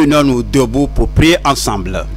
Tenons-nous debout pour prier ensemble.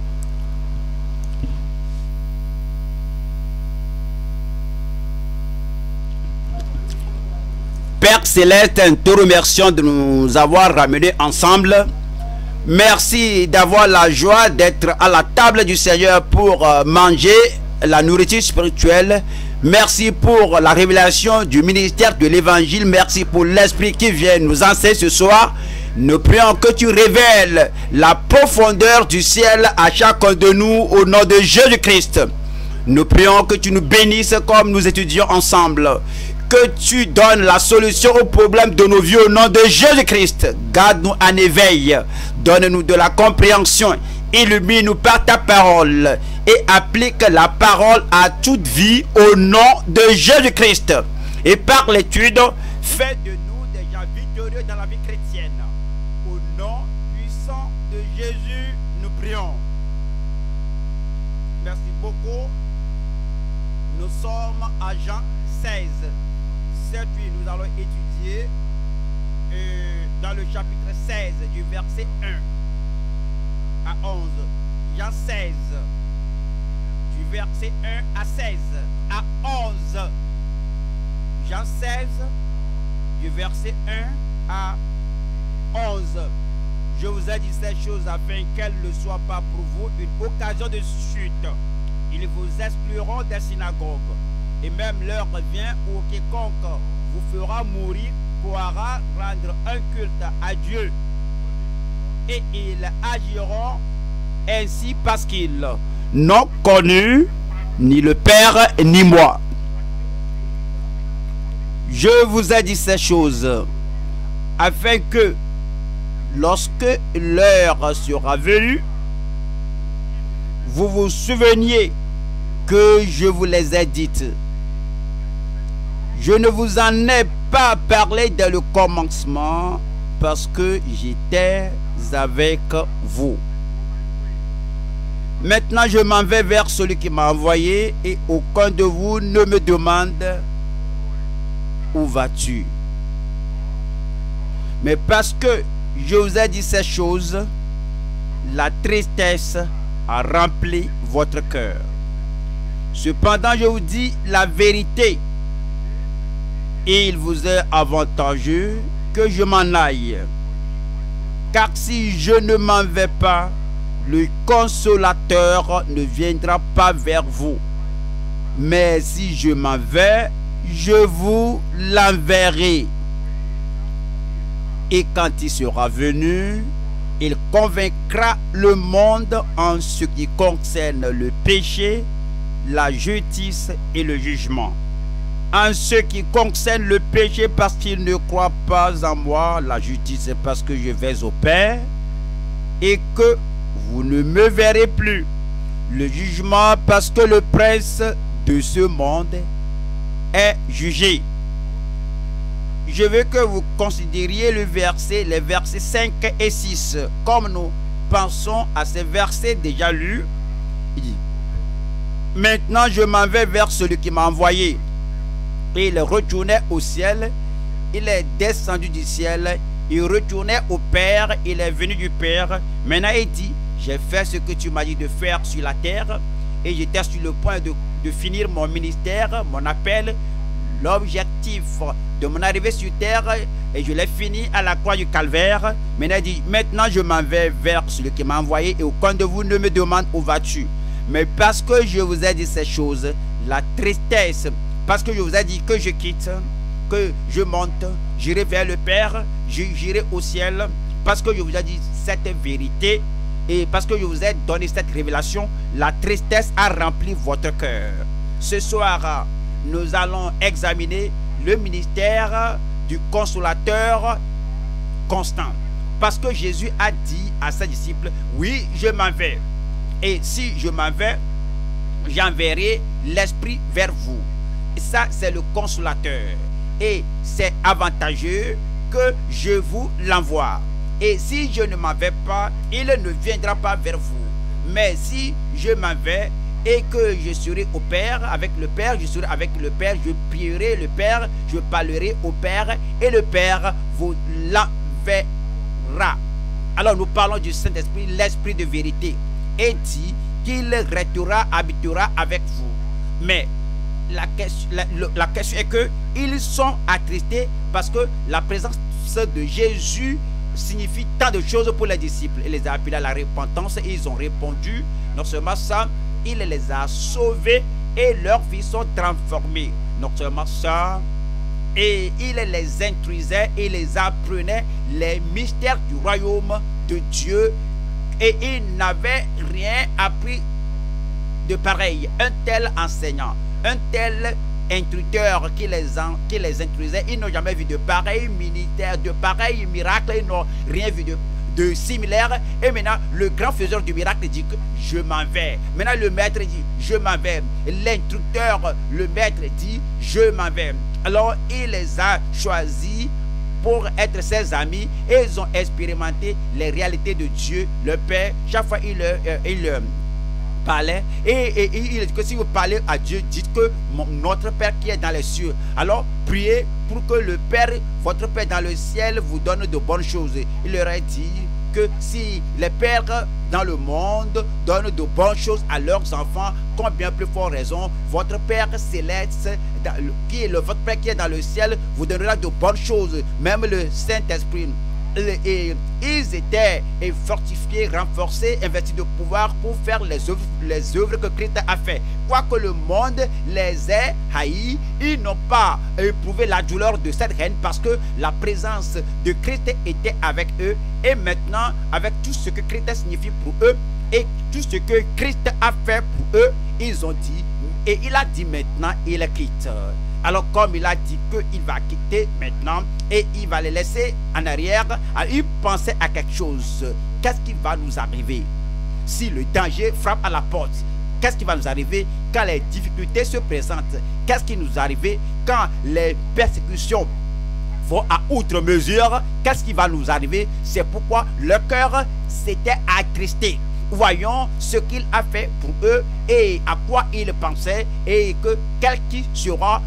Père Céleste, nous te remercions de nous avoir ramenés ensemble. Merci d'avoir la joie d'être à la table du Seigneur pour manger la nourriture spirituelle. Merci pour la révélation du ministère de l'Évangile. Merci pour l'Esprit qui vient nous enseigner ce soir. Nous prions que tu révèles la profondeur du ciel à chacun de nous au nom de Jésus-Christ. Nous prions que tu nous bénisses comme nous étudions ensemble. Que tu donnes la solution aux problèmes de nos vies au nom de Jésus-Christ. Garde-nous en éveil. Donne-nous de la compréhension. Illumine-nous par ta parole. Et applique la parole à toute vie au nom de Jésus-Christ. Et par l'étude, fais de nous des gens victorieux dans la vie chrétienne. Au nom puissant de Jésus, nous prions. Merci beaucoup. Nous sommes à Jean 16. Cette nuit, nous allons étudier dans le chapitre 16 du verset 1 à 11. Jean 16 du verset 1 à 16 à 11. Jean 16 du verset 1 à 11. Je vous ai dit ces choses afin qu'elles ne soient pas pour vous une occasion de chute. Ils vous excluront des synagogues. Et même l'heure vient où quiconque vous fera mourir pourra rendre un culte à Dieu. Et ils agiront ainsi parce qu'ils n'ont connu ni le Père ni moi. Je vous ai dit ces choses afin que lorsque l'heure sera venue, vous vous souveniez que je vous les ai dites. Je ne vous en ai pas parlé dès le commencement parce que j'étais avec vous. Maintenant, je m'en vais vers celui qui m'a envoyé et aucun de vous ne me demande où vas-tu. Mais parce que je vous ai dit ces choses, la tristesse a rempli votre cœur. Cependant, je vous dis la vérité. Et il vous est avantageux que je m'en aille. Car si je ne m'en vais pas, le consolateur ne viendra pas vers vous. Mais si je m'en vais, je vous l'enverrai. Et quand il sera venu, il convaincra le monde en ce qui concerne le péché, la justice et le jugement. En ce qui concerne le péché, parce qu'il ne croit pas en moi, la justice parce que je vais au Père et que vous ne me verrez plus. Le jugement parce que le prince de ce monde est jugé. Je veux que vous considériez les versets 5 et 6. Comme nous pensons à ces versets déjà lus, il dit: maintenant je m'en vais vers celui qui m'a envoyé. Et il retournait au ciel, il est descendu du ciel, il retournait au Père, il est venu du Père. Maintenant il dit: j'ai fait ce que tu m'as dit de faire sur la terre, et j'étais sur le point de finir mon ministère, mon appel, l'objectif de mon arrivée sur terre, et je l'ai fini à la croix du calvaire. Maintenant il dit: maintenant je m'en vais vers celui qui m'a envoyé, et aucun de vous ne me demande où vas-tu. Mais parce que je vous ai dit ces choses, la tristesse, parce que je vous ai dit que je quitte, que je monte, j'irai vers le Père, j'irai au ciel, parce que je vous ai dit cette vérité, et parce que je vous ai donné cette révélation, la tristesse a rempli votre cœur. Ce soir, nous allons examiner le ministère du consolateur constant. Parce que Jésus a dit à ses disciples: oui, je m'en vais. Et si je m'en vais, j'enverrai l'Esprit vers vous. Et ça, c'est le consolateur. Et c'est avantageux que je vous l'envoie. Et si je ne m'en vais pas, il ne viendra pas vers vous. Mais si je m'en vais et que je serai au Père, avec le Père, je serai avec le Père, je prierai le Père, je parlerai au Père, et le Père vous l'enverra. Alors nous parlons du Saint-Esprit, l'Esprit de vérité, et dit qu'il restera, habitera avec vous. Mais la question est que ils sont attristés parce que la présence de Jésus signifie tant de choses pour les disciples. Il les a appelés à la repentance et ils ont répondu. Non seulement ça, il les a sauvés et leurs vies sont transformées. Non seulement ça, et il les instruisait et les apprenait les mystères du royaume de Dieu, et ils n'avaient rien appris de pareil. Un tel enseignant, un tel instructeur qui les instruisait, ils n'ont jamais vu de pareil ministère, de pareil miracle, ils n'ont rien vu de similaire. Et maintenant le grand faiseur du miracle dit que je m'en vais. Maintenant le maître dit je m'en vais. L'instructeur, le maître dit je m'en vais. Alors il les a choisis pour être ses amis et ils ont expérimenté les réalités de Dieu, le Père. Chaque fois il parlait et il dit que si vous parlez à Dieu, dites que notre Père qui est dans les cieux. Alors priez pour que le Père, votre Père dans le ciel, vous donne de bonnes choses. Il leur a dit que si les pères dans le monde donnent de bonnes choses à leurs enfants, combien plus fort raison votre Père céleste, votre Père qui est dans le ciel, vous donnera de bonnes choses, même le Saint-Esprit. Et ils étaient fortifiés, renforcés, investis de pouvoir pour faire les œuvres que Christ a fait. Quoique le monde les ait haïs, ils n'ont pas éprouvé la douleur de cette haine parce que la présence de Christ était avec eux. Et maintenant, avec tout ce que Christ signifie pour eux et tout ce que Christ a fait pour eux, ils ont dit, et il a dit maintenant, il quitte. Alors comme il a dit qu'il va quitter maintenant et il va les laisser en arrière, il pensait à quelque chose. Qu'est-ce qui va nous arriver si le danger frappe à la porte? Qu'est-ce qui va nous arriver quand les difficultés se présentent? Qu'est-ce qui nous arrive quand les persécutions vont à outre mesure? Qu'est-ce qui va nous arriver? C'est pourquoi le cœur s'était attristé. Voyons ce qu'il a fait pour eux et à quoi il pensait, et que qui sera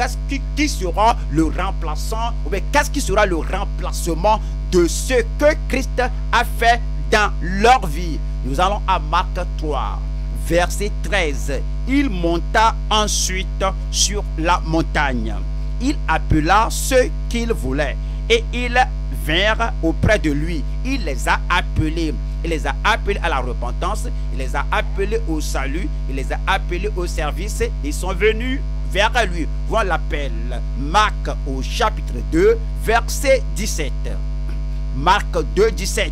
le remplaçant, ou bien qu'est-ce qui sera le remplacement de ce que Christ a fait dans leur vie. Nous allons à Marc 3, verset 13. Il monta ensuite sur la montagne. Il appela ceux qu'il voulait et ils vinrent auprès de lui. Il les a appelés. Il les a appelés à la repentance, il les a appelés au salut, il les a appelés au service. Ils sont venus vers lui. Voilà l'appel. Marc au chapitre 2, verset 17. Marc 2, 17.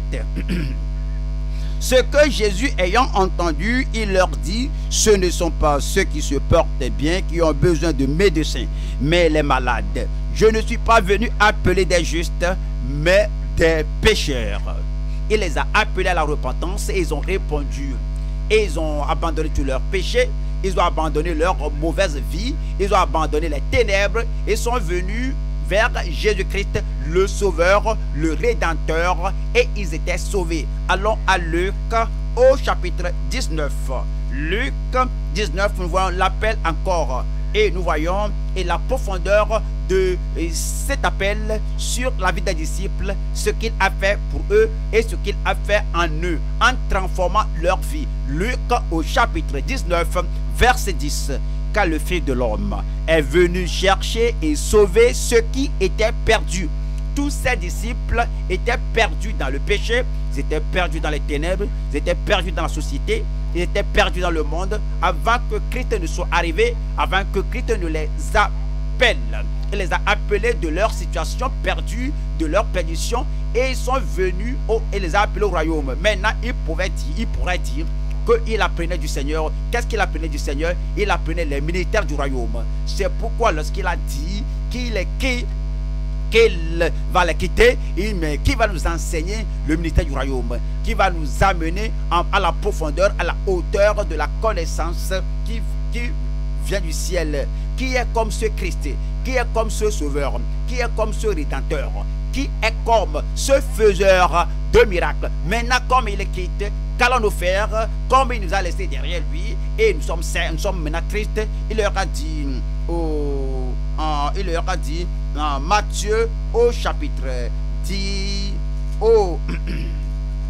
Ce que Jésus ayant entendu, il leur dit, ce ne sont pas ceux qui se portent bien qui ont besoin de médecins, mais les malades. Je ne suis pas venu appeler des justes, mais des pécheurs. Il les a appelés à la repentance et ils ont répondu. Et ils ont abandonné tous leurs péchés. Ils ont abandonné leur mauvaise vie. Ils ont abandonné les ténèbres. Et sont venus vers Jésus-Christ, le Sauveur, le Rédempteur. Et ils étaient sauvés. Allons à Luc au chapitre 19. Luc 19, nous voyons l'appel encore. Et nous voyons la profondeur de cet appel sur la vie des disciples, ce qu'il a fait pour eux et ce qu'il a fait en eux, en transformant leur vie. Luc au chapitre 19, verset 10. Car le Fils de l'homme est venu chercher et sauver ceux qui étaient perdus. Tous ces disciples étaient perdus dans le péché, ils étaient perdus dans les ténèbres, ils étaient perdus dans la société, ils étaient perdus dans le monde avant que Christ ne soit arrivé, avant que Christ ne les appelle. Il les a appelés de leur situation perdue, de leur perdition, et ils sont venus et les a appelés au royaume. Maintenant, il pourrait dire qu'il apprenait du Seigneur. Qu'est-ce qu'il apprenait du Seigneur? Il apprenait les militaires du royaume. C'est pourquoi lorsqu'il a dit qu'il va les quitter, qui va nous enseigner le ministère du royaume, qui va nous amener à la profondeur, à la hauteur de la connaissance qui vient du ciel, qui est comme ce Christ, qui est comme ce Sauveur, qui est comme ce Rédempteur, qui est comme ce faiseur de miracles. Maintenant, comme il quitte, qu'allons-nous faire? Comme il nous a laissé derrière lui, et nous sommes maintenant tristes, il leur a dit dans Matthieu au chapitre 10,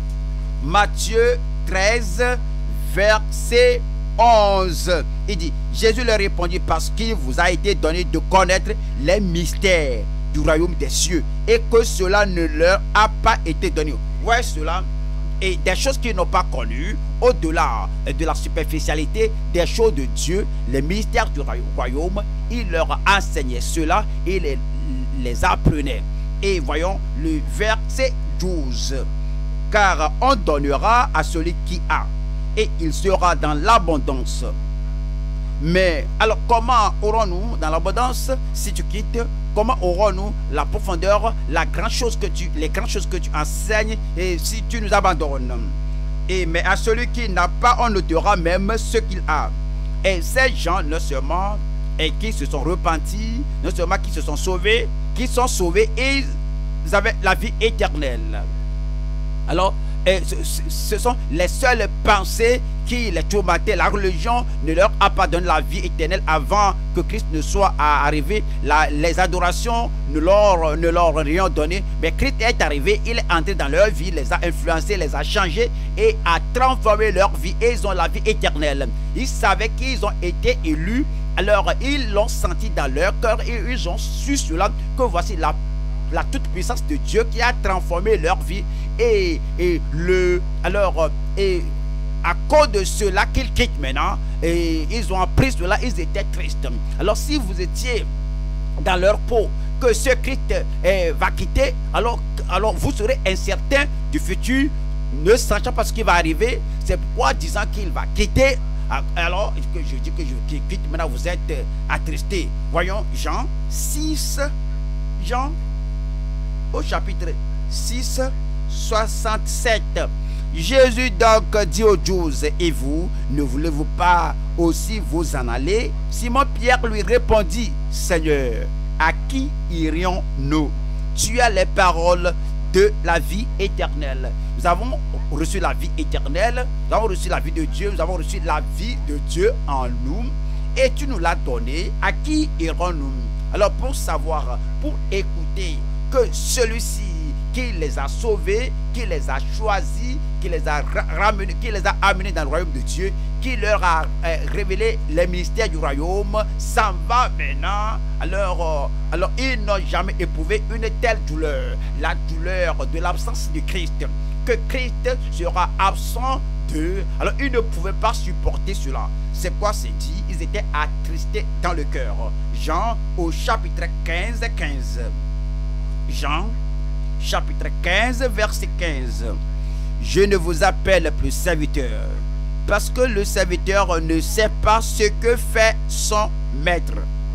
Matthieu 13, verset 11. Il dit, Jésus leur répondit, parce qu'il vous a été donné de connaître les mystères du royaume des cieux, et que cela ne leur a pas été donné. Ouais, cela, et des choses qu'ils n'ont pas connues, au-delà de la superficialité des choses de Dieu, les mystères du royaume, il leur enseignait cela et les apprenait. Et voyons le verset 12. Car on donnera à celui qui a, et il sera dans l'abondance. Mais alors comment aurons-nous dans l'abondance si tu quittes? Comment aurons-nous la profondeur, les grandes choses que tu enseignes, et si tu nous abandonnes? Mais à celui qui n'a pas, on notera même ce qu'il a. Et ces gens, non seulement qui se sont repentis, non seulement qui se sont sauvés, et ils avaient la vie éternelle. Alors, ce sont les seules pensées qui les tourmentaient. La religion ne leur a pas donné la vie éternelle avant que Christ ne soit arrivé. Les adorations ne leur ont rien donné. Mais Christ est arrivé, il est entré dans leur vie, les a influencés, les a changés et a transformé leur vie. Et ils ont la vie éternelle. Ils savaient qu'ils ont été élus. Alors, ils l'ont senti dans leur cœur et ils ont su cela, que voici la toute puissance de Dieu qui a transformé leur vie. Et à cause de cela qu'ils quittent maintenant, et ils ont appris cela, ils étaient tristes. Alors si vous étiez dans leur peau, que ce Christ va quitter, alors vous serez incertain du futur, ne sachant pas ce qui va arriver. C'est pourquoi, disant qu'il va quitter, alors que je dis que je quitte, maintenant vous êtes attristés. Voyons Jean 6, Jean au chapitre 6, 67. Jésus donc dit aux douze, et vous, ne voulez-vous pas aussi vous en aller? Simon-Pierre lui répondit, Seigneur, à qui irions-nous? Tu as les paroles de la vie éternelle. Nous avons reçu la vie éternelle, nous avons reçu la vie de Dieu, nous avons reçu la vie de Dieu en nous, et tu nous l'as donné. À qui irons-nous? Alors pour savoir, pour écouter que celui-ci qui les a sauvés, qui les a choisis, qui les a ramenés, qui les a amenés dans le royaume de Dieu, qui leur a révélé les mystères du royaume, s'en va maintenant. Alors ils n'ont jamais éprouvé une telle douleur, la douleur de l'absence de Christ, que Christ sera absent d'eux. Alors ils ne pouvaient pas supporter cela. C'est quoi c'est dit? Ils étaient attristés dans le cœur. Jean au chapitre 15. Jean chapitre 15, verset 15. Je ne vous appelle plus serviteur, parce que le serviteur ne sait pas ce que fait son maître.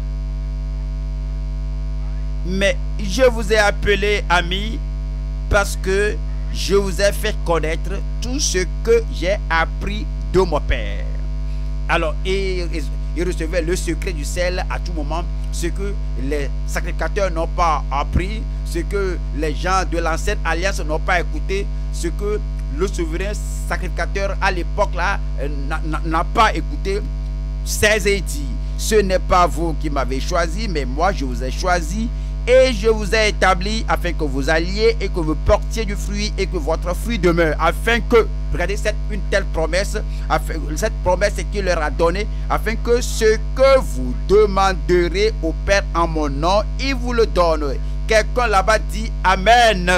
Mais je vous ai appelé ami, parce que je vous ai fait connaître tout ce que j'ai appris de mon Père. Alors, il recevait le secret du sel à tout moment, ce que les sacrificateurs n'ont pas appris, ce que les gens de l'ancienne alliance n'ont pas écouté, ce que le souverain sacrificateur à l'époque là n'a pas écouté. 16 et dit, ce n'est pas vous qui m'avez choisi, mais moi je vous ai choisi et je vous ai établi afin que vous alliez et que vous portiez du fruit et que votre fruit demeure, afin que, regardez une telle promesse, cette promesse qu'il leur a donnée, afin que ce que vous demanderez au Père en mon nom, il vous le donne. Quelqu'un là-bas dit Amen.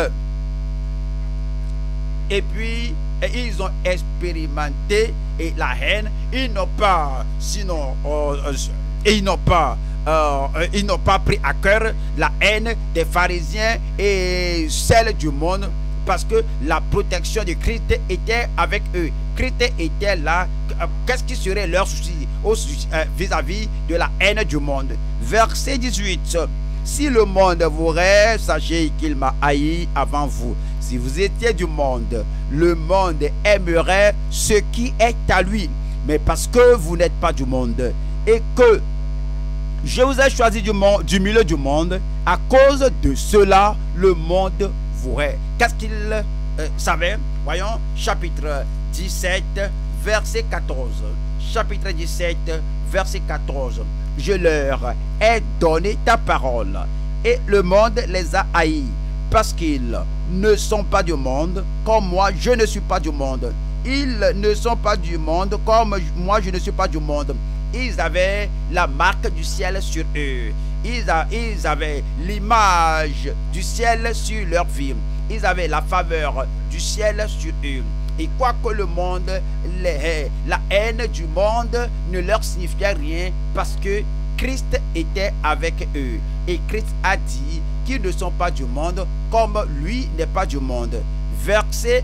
Et puis ils ont expérimenté et la haine. Ils n'ont pas, sinon, ils n'ont pas pris à cœur la haine des pharisiens et celle du monde, parce que la protection de Christ était avec eux. Christ était là. Qu'est-ce qui serait leur souci vis-à-vis de la haine du monde? Verset 18. Si le monde vous rêve, sachez qu'il m'a haï avant vous. Si vous étiez du monde, le monde aimerait ce qui est à lui. Mais parce que vous n'êtes pas du monde et que je vous ai choisi du milieu du monde, à cause de cela, le monde vous hait. Qu'est-ce qu'il savait? Voyons, chapitre 17, verset 14. Chapitre 17, verset 14. Je leur ai donné ta parole, et le monde les a haïs, parce qu'ils ne sont pas du monde, comme moi je ne suis pas du monde. Ils ne sont pas du monde, comme moi je ne suis pas du monde. Ils avaient la marque du ciel sur eux. Ils avaient l'image du ciel sur leur vie. Ils avaient la faveur du ciel sur eux. Et quoique le monde les hait, la haine du monde ne leur signifiait rien parce que Christ était avec eux. Et Christ a dit qu'ils ne sont pas du monde comme lui n'est pas du monde. Verset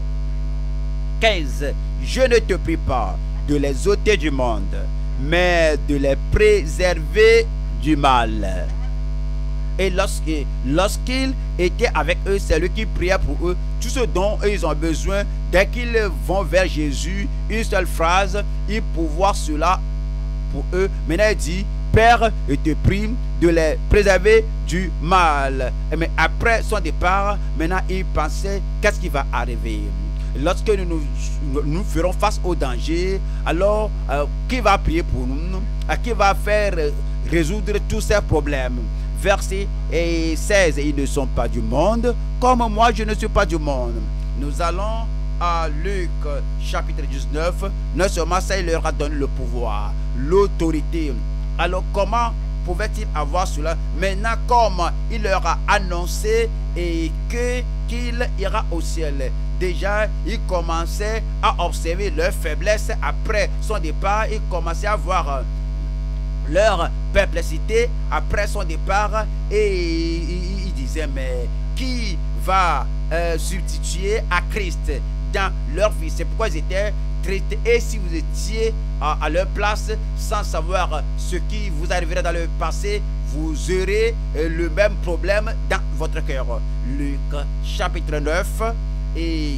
15. Je ne te prie pas de les ôter du monde, mais de les préserver du mal. Et lorsqu'il était avec eux, c'est lui qui priait pour eux. Tout ce dont ils ont besoin, dès qu'ils vont vers Jésus, une seule phrase, ils peuvent voir cela pour eux. Maintenant il dit, Père, je te prie de les préserver du mal. Mais après son départ, maintenant il pensait, qu'est-ce qui va arriver? Lorsque nous ferons face au danger, alors qui va prier pour nous? Qui va faire résoudre tous ces problèmes? Verset 16, ils ne sont pas du monde, comme moi je ne suis pas du monde. Nous allons à Luc chapitre 19, non seulement ça, il leur a donné le pouvoir, l'autorité. Alors comment pouvait-il avoir cela? Maintenant, comme il leur a annoncé et qu'il ira au ciel, déjà il commençait à observer leur faiblesse. Après son départ, il commençait à voir leur perplexité après son départ, et il disait, mais qui va substituer à Christ dans leur vie? C'est pourquoi ils étaient tristes. Et si vous étiez à leur place sans savoir ce qui vous arriverait dans le passé, vous aurez le même problème dans votre cœur. Luc chapitre 9 et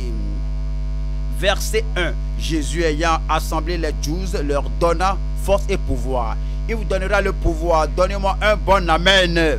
verset 1. Jésus ayant assemblé les 12 leur donna force et pouvoir. Il vous donnera le pouvoir. Donnez-moi un bon amen.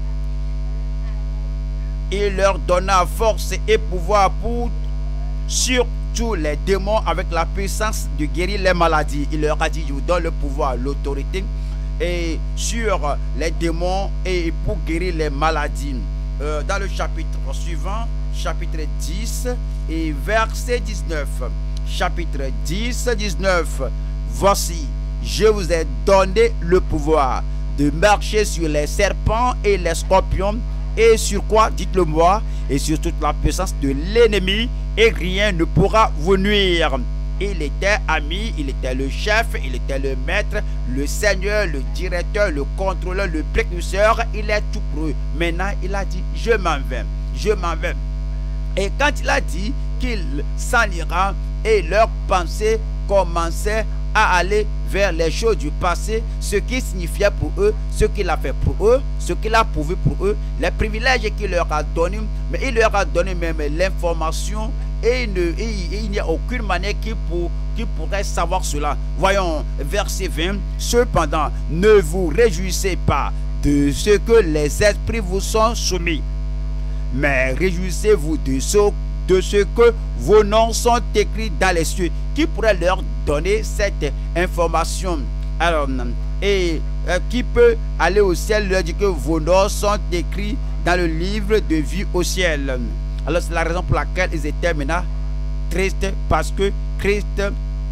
Il leur donna force et pouvoir sur tous les démons, avec la puissance de guérir les maladies. Il leur a dit, je vous donne le pouvoir, l'autorité et sur les démons et pour guérir les maladies. Dans le chapitre suivant, chapitre 10 et verset 19. Chapitre 10, 19. Voici, je vous ai donné le pouvoir de marcher sur les serpents et les scorpions, et sur quoi, dites-le moi, et sur toute la puissance de l'ennemi, et rien ne pourra vous nuire. Il était ami, il était le chef, il était le maître, le seigneur, le directeur, le contrôleur, le précurseur. Il est tout pour eux. Maintenant, il a dit, je m'en vais, je m'en vais. Et quand il a dit qu'il s'en ira, et leur pensée commençait à aller vers les choses du passé, ce qui signifiait pour eux, ce qu'il a fait pour eux, ce qu'il a pourvu pour eux, les privilèges qu'il leur a donnés, mais il leur a donné même l'information, et il n'y a aucune manière qui pourrait savoir cela. Voyons verset 20. Cependant, ne vous réjouissez pas de ce que les esprits vous sont soumis, mais réjouissez-vous de ce que vos noms sont écrits dans les cieux. Qui pourrait leur donner cette information? Alors, et qui peut aller au ciel leur dire que vos noms sont écrits dans le livre de vie au ciel? Alors c'est la raison pour laquelle ils étaient maintenant tristes, parce que Christ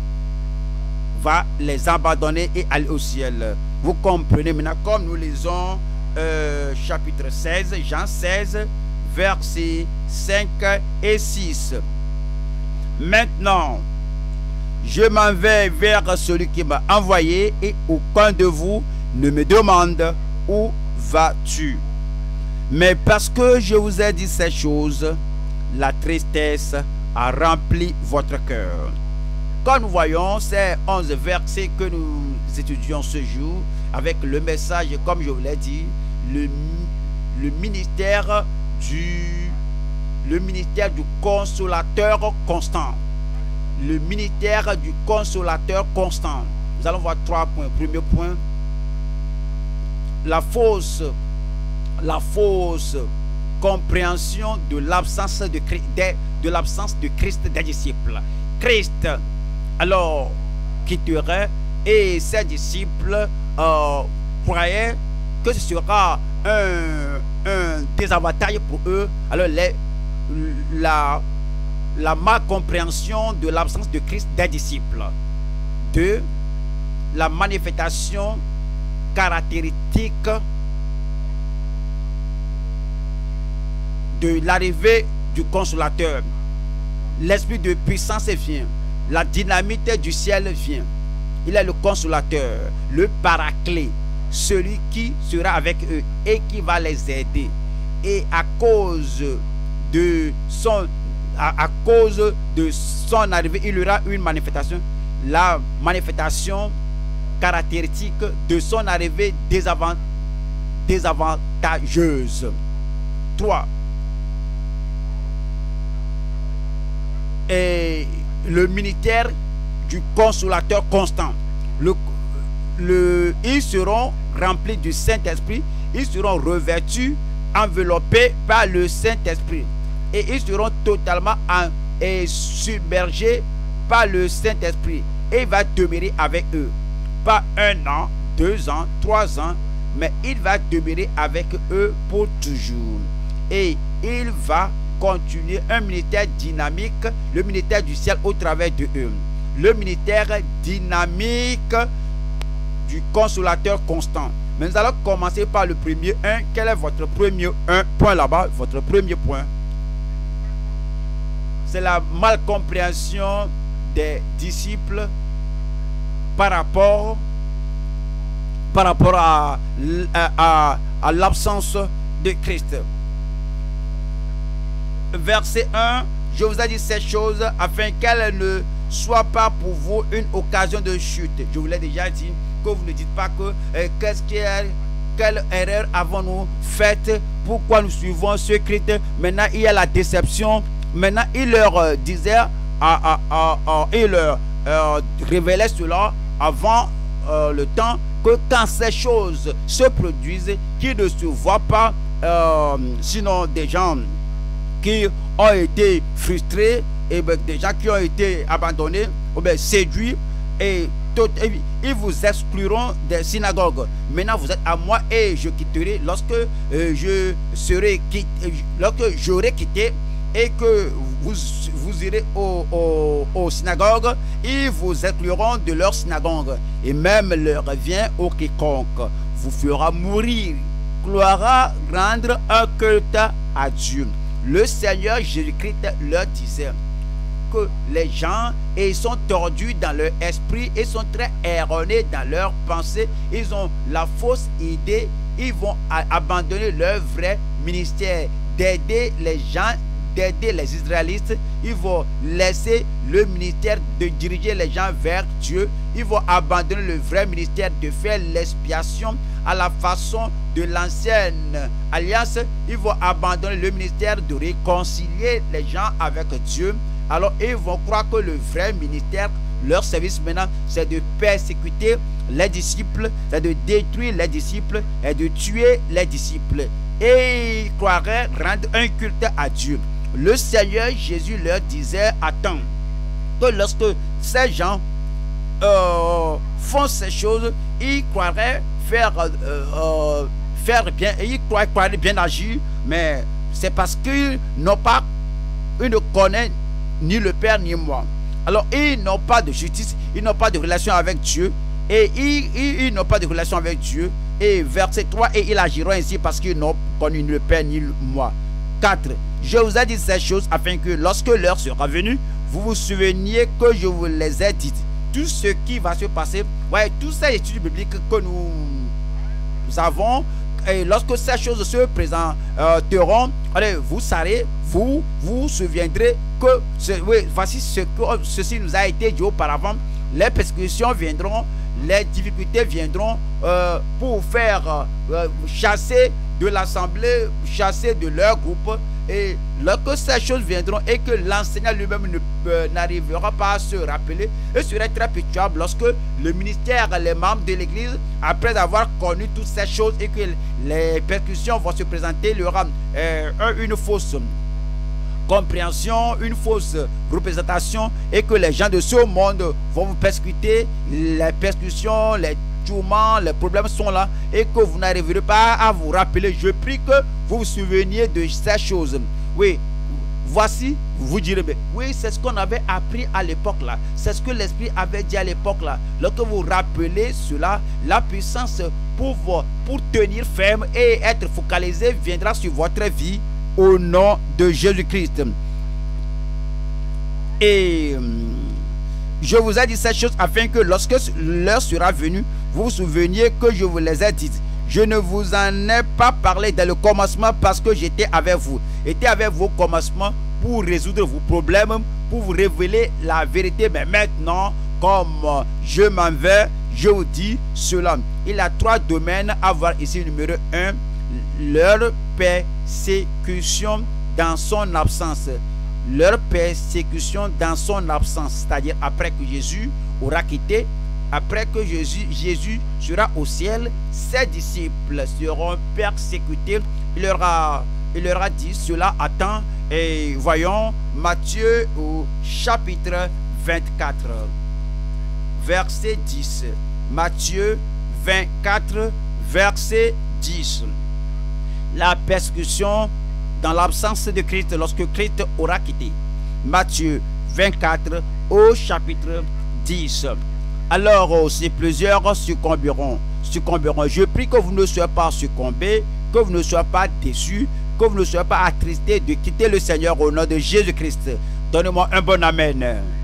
va les abandonner et aller au ciel. Vous comprenez maintenant, comme nous lisons chapitre 16, Jean 16, versets 5 et 6. Maintenant, je m'en vais vers celui qui m'a envoyé, et aucun de vous ne me demande où vas-tu. Mais parce que je vous ai dit ces choses, la tristesse a rempli votre cœur. Quand nous voyons ces 11 versets que nous étudions ce jour, avec le message, comme je vous l'ai dit, le ministère du consolateur constant. Le ministère du consolateur constant. Nous allons voir 3 points. Premier point, la fausse compréhension de l'absence de Christ des disciples. Christ alors quitterait, et ses disciples croyaient que ce sera un un désavantage pour eux. Alors la malcompréhension de l'absence de Christ des disciples. 2. La manifestation caractéristique de l'arrivée du consolateur. L'esprit de puissance vient. La dynamite du ciel vient. Il est le consolateur, le paraclet, celui qui sera avec eux et qui va les aider. Et à cause de son arrivée, il y aura une manifestation. La manifestation caractéristique de son arrivée désavantageuse. 3. Et le ministère du consolateur constant. Ils seront remplis du Saint-Esprit, ils seront revêtus, enveloppés par le Saint-Esprit, et ils seront totalement submergés par le Saint-Esprit, et il va demeurer avec eux. Pas 1 an, 2 ans, 3 ans, mais il va demeurer avec eux pour toujours. Et il va continuer un ministère dynamique, le ministère du ciel au travers de eux. Le ministère dynamique du consolateur constant. Mais nous allons commencer par le premier 1. Quel est votre premier point là-bas? Votre premier point, c'est la malcompréhension des disciples par rapport à l'absence de Christ. Verset 1, je vous ai dit ces choses afin qu'elles ne soient pas pour vous une occasion de chute. Je vous l'ai déjà dit, que vous ne dites pas que quelle erreur avons-nous faite, pourquoi nous suivons ce Christ. Maintenant il y a la déception. Maintenant il leur disait, il leur révélait cela avant le temps, que quand ces choses se produisent, qu'ils ne se voient pas, sinon des gens qui ont été frustrés, et bien des gens qui ont été abandonnés ou bien séduits, et ils vous excluront des synagogues. Maintenant vous êtes à moi et je quitterai lorsque j'aurai quitté, et que vous irez aux synagogues, ils vous excluront de leur synagogue, et même leur vient au quiconque vous fera mourir gloire rendre un culte à Dieu. Le Seigneur Jésus-Christ leur disait que les gens, ils sont tordus dans leur esprit, ils sont très erronés dans leurs pensées, ils ont la fausse idée, ils vont abandonner leur vrai ministère d'aider les gens, d'aider les Israélites. Ils vont laisser le ministère de diriger les gens vers Dieu. Ils vont abandonner le vrai ministère de faire l'expiation à la façon de l'ancienne alliance. Ils vont abandonner le ministère de réconcilier les gens avec Dieu. Alors ils vont croire que le vrai ministère, leur service maintenant, c'est de persécuter les disciples, c'est de détruire les disciples et de tuer les disciples. Et ils croiraient rendre un culte à Dieu. Le Seigneur Jésus leur disait, attends, que lorsque ces gens font ces choses, ils croiraient faire bien, et ils croiraient bien agir, mais c'est parce qu'ils n'ont pas, ils ne connaissent ni le Père ni moi. Alors ils n'ont pas de justice, ils n'ont pas de relation avec Dieu, et ils n'ont pas de relation avec Dieu. Et verset 3, et ils agiront ainsi parce qu'ils n'ont connu ni le Père ni moi. 4. Je vous ai dit ces choses afin que lorsque l'heure sera venue, vous vous souveniez que je vous les ai dites. Tout ce qui va se passer, ouais, toutes ces études bibliques que nous avons, et lorsque ces choses se présenteront, allez, vous saurez, vous vous souviendrez que voici ceci nous a été dit auparavant. Les persécutions viendront, les difficultés viendront pour faire chasser de l'assemblée, chasser de leur groupe. Et lorsque ces choses viendront et que l'enseignant lui-même n'arrivera pas à se rappeler, il serait très pitiable lorsque le ministère, les membres de l'église, après avoir connu toutes ces choses et que les persécutions vont se présenter, il y aura une fausse compréhension, une fausse représentation, et que les gens de ce monde vont vous persécuter, les persécutions, les tourments, les problèmes sont là et que vous n'arriverez pas à vous rappeler, je prie que vous vous souveniez de ces choses. Oui, voici, vous direz, oui, c'est ce qu'on avait appris à l'époque là. C'est ce que l'Esprit avait dit à l'époque là. Lorsque vous rappelez cela, la puissance pour tenir ferme et être focalisé viendra sur votre vie au nom de Jésus-Christ. Et je vous ai dit ces choses afin que lorsque l'heure sera venue, vous vous souveniez que je vous les ai dites. Je ne vous en ai pas parlé dès le commencement parce que j'étais avec vous. J'étais avec vous au commencement pour résoudre vos problèmes, pour vous révéler la vérité. Mais maintenant, comme je m'en vais, je vous dis cela. Il y a 3 domaines à voir ici. Numéro 1, leur persécution dans son absence. Leur persécution dans son absence, c'est-à-dire après que Jésus aura quitté, après que Jésus sera au ciel, ses disciples seront persécutés. Il leur a dit cela à temps. Et voyons Matthieu au chapitre 24, verset 10. Matthieu 24, verset 10. La persécution dans l'absence de Christ lorsque Christ aura quitté. Matthieu 24 au chapitre 10. Alors aussi plusieurs succomberont. Je prie que vous ne soyez pas succombés, que vous ne soyez pas déçus, que vous ne soyez pas attristés de quitter le Seigneur au nom de Jésus-Christ. Donnez-moi un bon amen.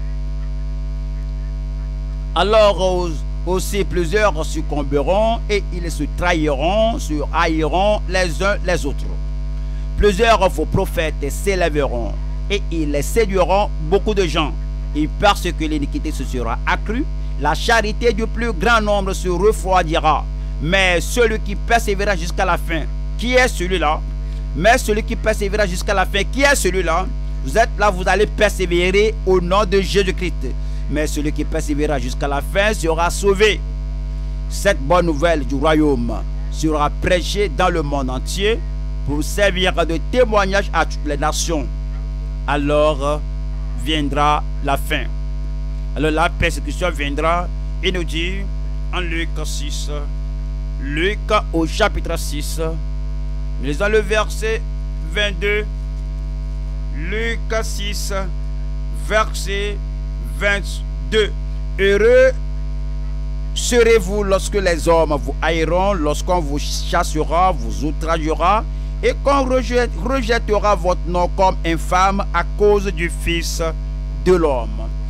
Alors aussi plusieurs succomberont et ils se trahiront, se haïront les uns les autres. Plusieurs faux prophètes s'élèveront et ils séduiront beaucoup de gens. Et parce que l'iniquité se sera accrue, la charité du plus grand nombre se refroidira. Mais celui qui persévérera jusqu'à la fin, qui est celui-là? Mais celui qui persévérera jusqu'à la fin, qui est celui-là? Vous êtes là, vous allez persévérer au nom de Jésus-Christ. Mais celui qui persévérera jusqu'à la fin sera sauvé. Cette bonne nouvelle du royaume sera prêchée dans le monde entier pour servir de témoignage à toutes les nations. Alors viendra la fin. Alors la persécution viendra. Il nous dit en Luc 6, Luc au chapitre 6, lisons le verset 22, Luc 6, verset 22. Heureux serez-vous lorsque les hommes vous haïront, lorsqu'on vous chassera, vous outragera, et qu'on rejettera votre nom comme infâme à cause du Fils de l'homme.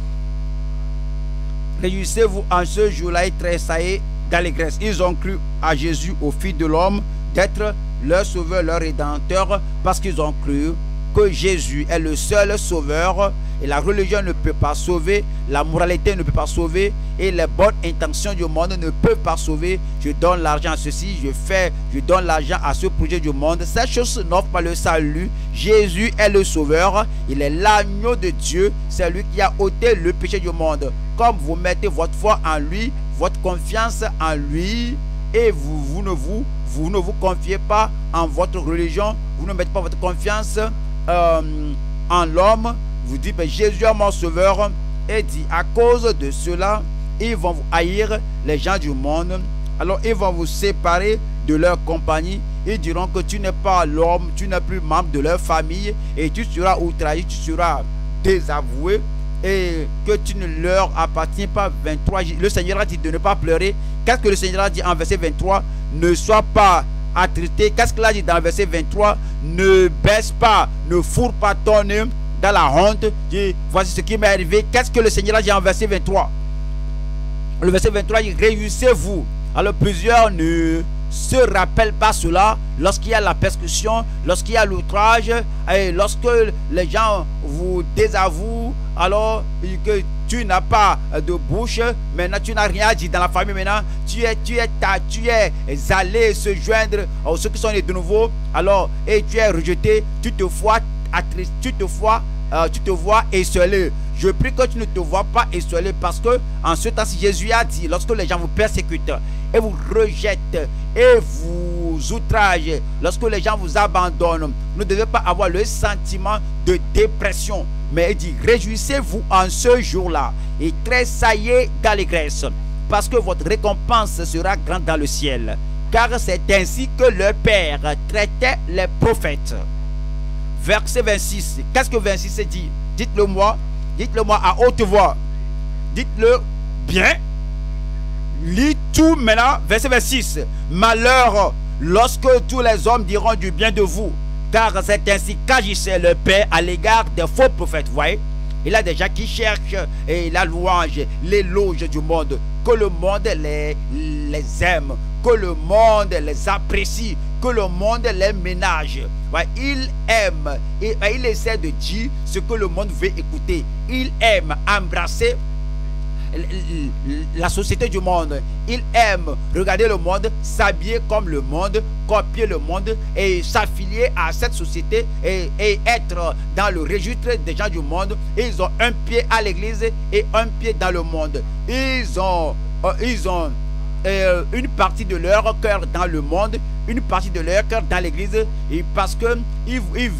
Réjouissez-vous en ce jour-là et tressaillez d'allégresse. Ils ont cru à Jésus, au Fils de l'homme, d'être leur sauveur, leur rédempteur, parce qu'ils ont cru que Jésus est le seul sauveur. Et la religion ne peut pas sauver, la moralité ne peut pas sauver, et les bonnes intentions du monde ne peuvent pas sauver. Je donne l'argent à ceci, je donne l'argent à ce projet du monde. Ces choses n'offrent pas le salut. Jésus est le sauveur, il est l'agneau de Dieu, c'est lui qui a ôté le péché du monde. Comme vous mettez votre foi en lui, votre confiance en lui, et vous ne vous confiez pas en votre religion, vous ne mettez pas votre confiance en l'homme. Vous dites, Jésus est mon sauveur, et dit, à cause de cela, ils vont vous haïr, les gens du monde. Alors ils vont vous séparer de leur compagnie. Ils diront que tu n'es pas l'homme, tu n'es plus membre de leur famille, et tu seras outragé, tu seras désavoué, et que tu ne leur appartiens pas. 23, le Seigneur a dit de ne pas pleurer. Qu'est-ce que le Seigneur a dit en verset 23? Ne sois pas attristé. Qu'est-ce qu'il a dit dans le verset 23? Ne baisse pas, ne fourre pas ton œil dans la honte. Dis, voici ce qui m'est arrivé. Qu'est-ce que le Seigneur a dit en verset 23? Le verset 23, il réjouissez-vous. Alors plusieurs ne se rappellent pas cela lorsqu'il y a la persécution, lorsqu'il y a l'outrage, et lorsque les gens vous désavouent, alors que tu n'as pas de bouche, maintenant tu n'as rien dit dans la famille, maintenant tu es allé se joindre à ceux qui sont nés de nouveau, alors, et tu es rejeté, tu te vois attristé, tu te vois esselé. Je prie que tu ne te vois pas esselé, parce que en ce temps-ci, Jésus a dit, lorsque les gens vous persécutent et vous rejettent et vous outragent, lorsque les gens vous abandonnent, vous ne devez pas avoir le sentiment de dépression, mais il dit, réjouissez-vous en ce jour-là et tressaillez d'allégresse. parce que votre récompense sera grande dans le ciel. Car c'est ainsi que leur Père traitait les prophètes. Verset 26. Qu'est-ce que 26 dit? Dites-le moi à haute voix. Dites-le bien. Lis tout maintenant. Verset 26. Malheur lorsque tous les hommes diront du bien de vous, car c'est ainsi qu'agissait le Père à l'égard des faux prophètes. Vous voyez? Il y a des gens qui cherchent la louange, l'éloge du monde, que le monde les aime, que le monde les apprécie, que le monde les ménage. Ouais, il aime, et il essaie de dire ce que le monde veut écouter. Il aime embrasser la société du monde. Il aime regarder le monde, s'habiller comme le monde, copier le monde et s'affilier à cette société et être dans le registre des gens du monde. Ils ont un pied à l'église et un pied dans le monde. Ils ont une partie de leur cœur dans le monde, une partie de leur cœur dans l'église, et parce que ils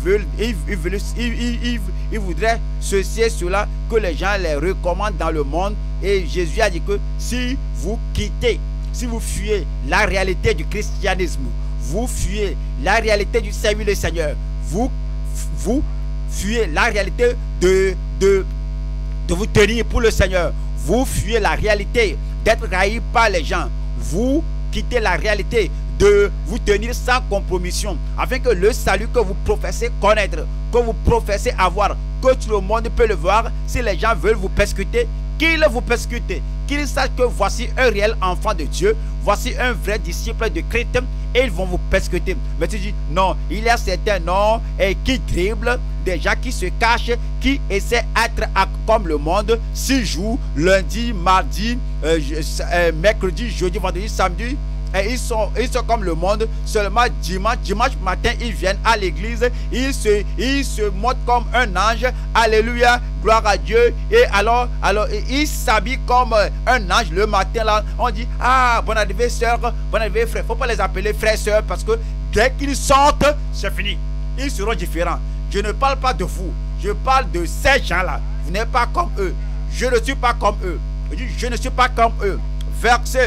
voudraient ceci et cela, que les gens les recommandent dans le monde. Et Jésus a dit que si vous quittez, si vous fuyez la réalité du christianisme, vous fuyez la réalité du service du Seigneur, vous fuyez la réalité de vous tenir pour le Seigneur, vous fuyez la réalité d'être raillé par les gens, vous quittez la réalité de vous tenir sans compromission, afin que le salut que vous professez connaître, que vous professez avoir, que tout le monde peut le voir. Si les gens veulent vous persécuter, qu'ils vous persécutent, qu'ils sachent que voici un réel enfant de Dieu, voici un vrai disciple de Christ, et ils vont vous persécuter. Mais tu dis non, il y a certains noms qui dribblent, des gens qui se cachent, qui essaient d'être comme le monde 6 jours, lundi, mardi, mercredi, jeudi, vendredi, samedi. Et ils sont comme le monde. Seulement dimanche matin, ils viennent à l'église. Ils se montrent comme un ange. Alléluia, gloire à Dieu. Et alors ils s'habillent comme un ange. Le matin là, on dit ah, bon arrivée soeur, bon arrivée frère. Faut pas les appeler frère soeur, parce que dès qu'ils sortent, c'est fini. Ils seront différents. Je ne parle pas de vous, je parle de ces gens là. Vous n'êtes pas comme eux. Je ne suis pas comme eux. Je ne suis pas comme eux. Verset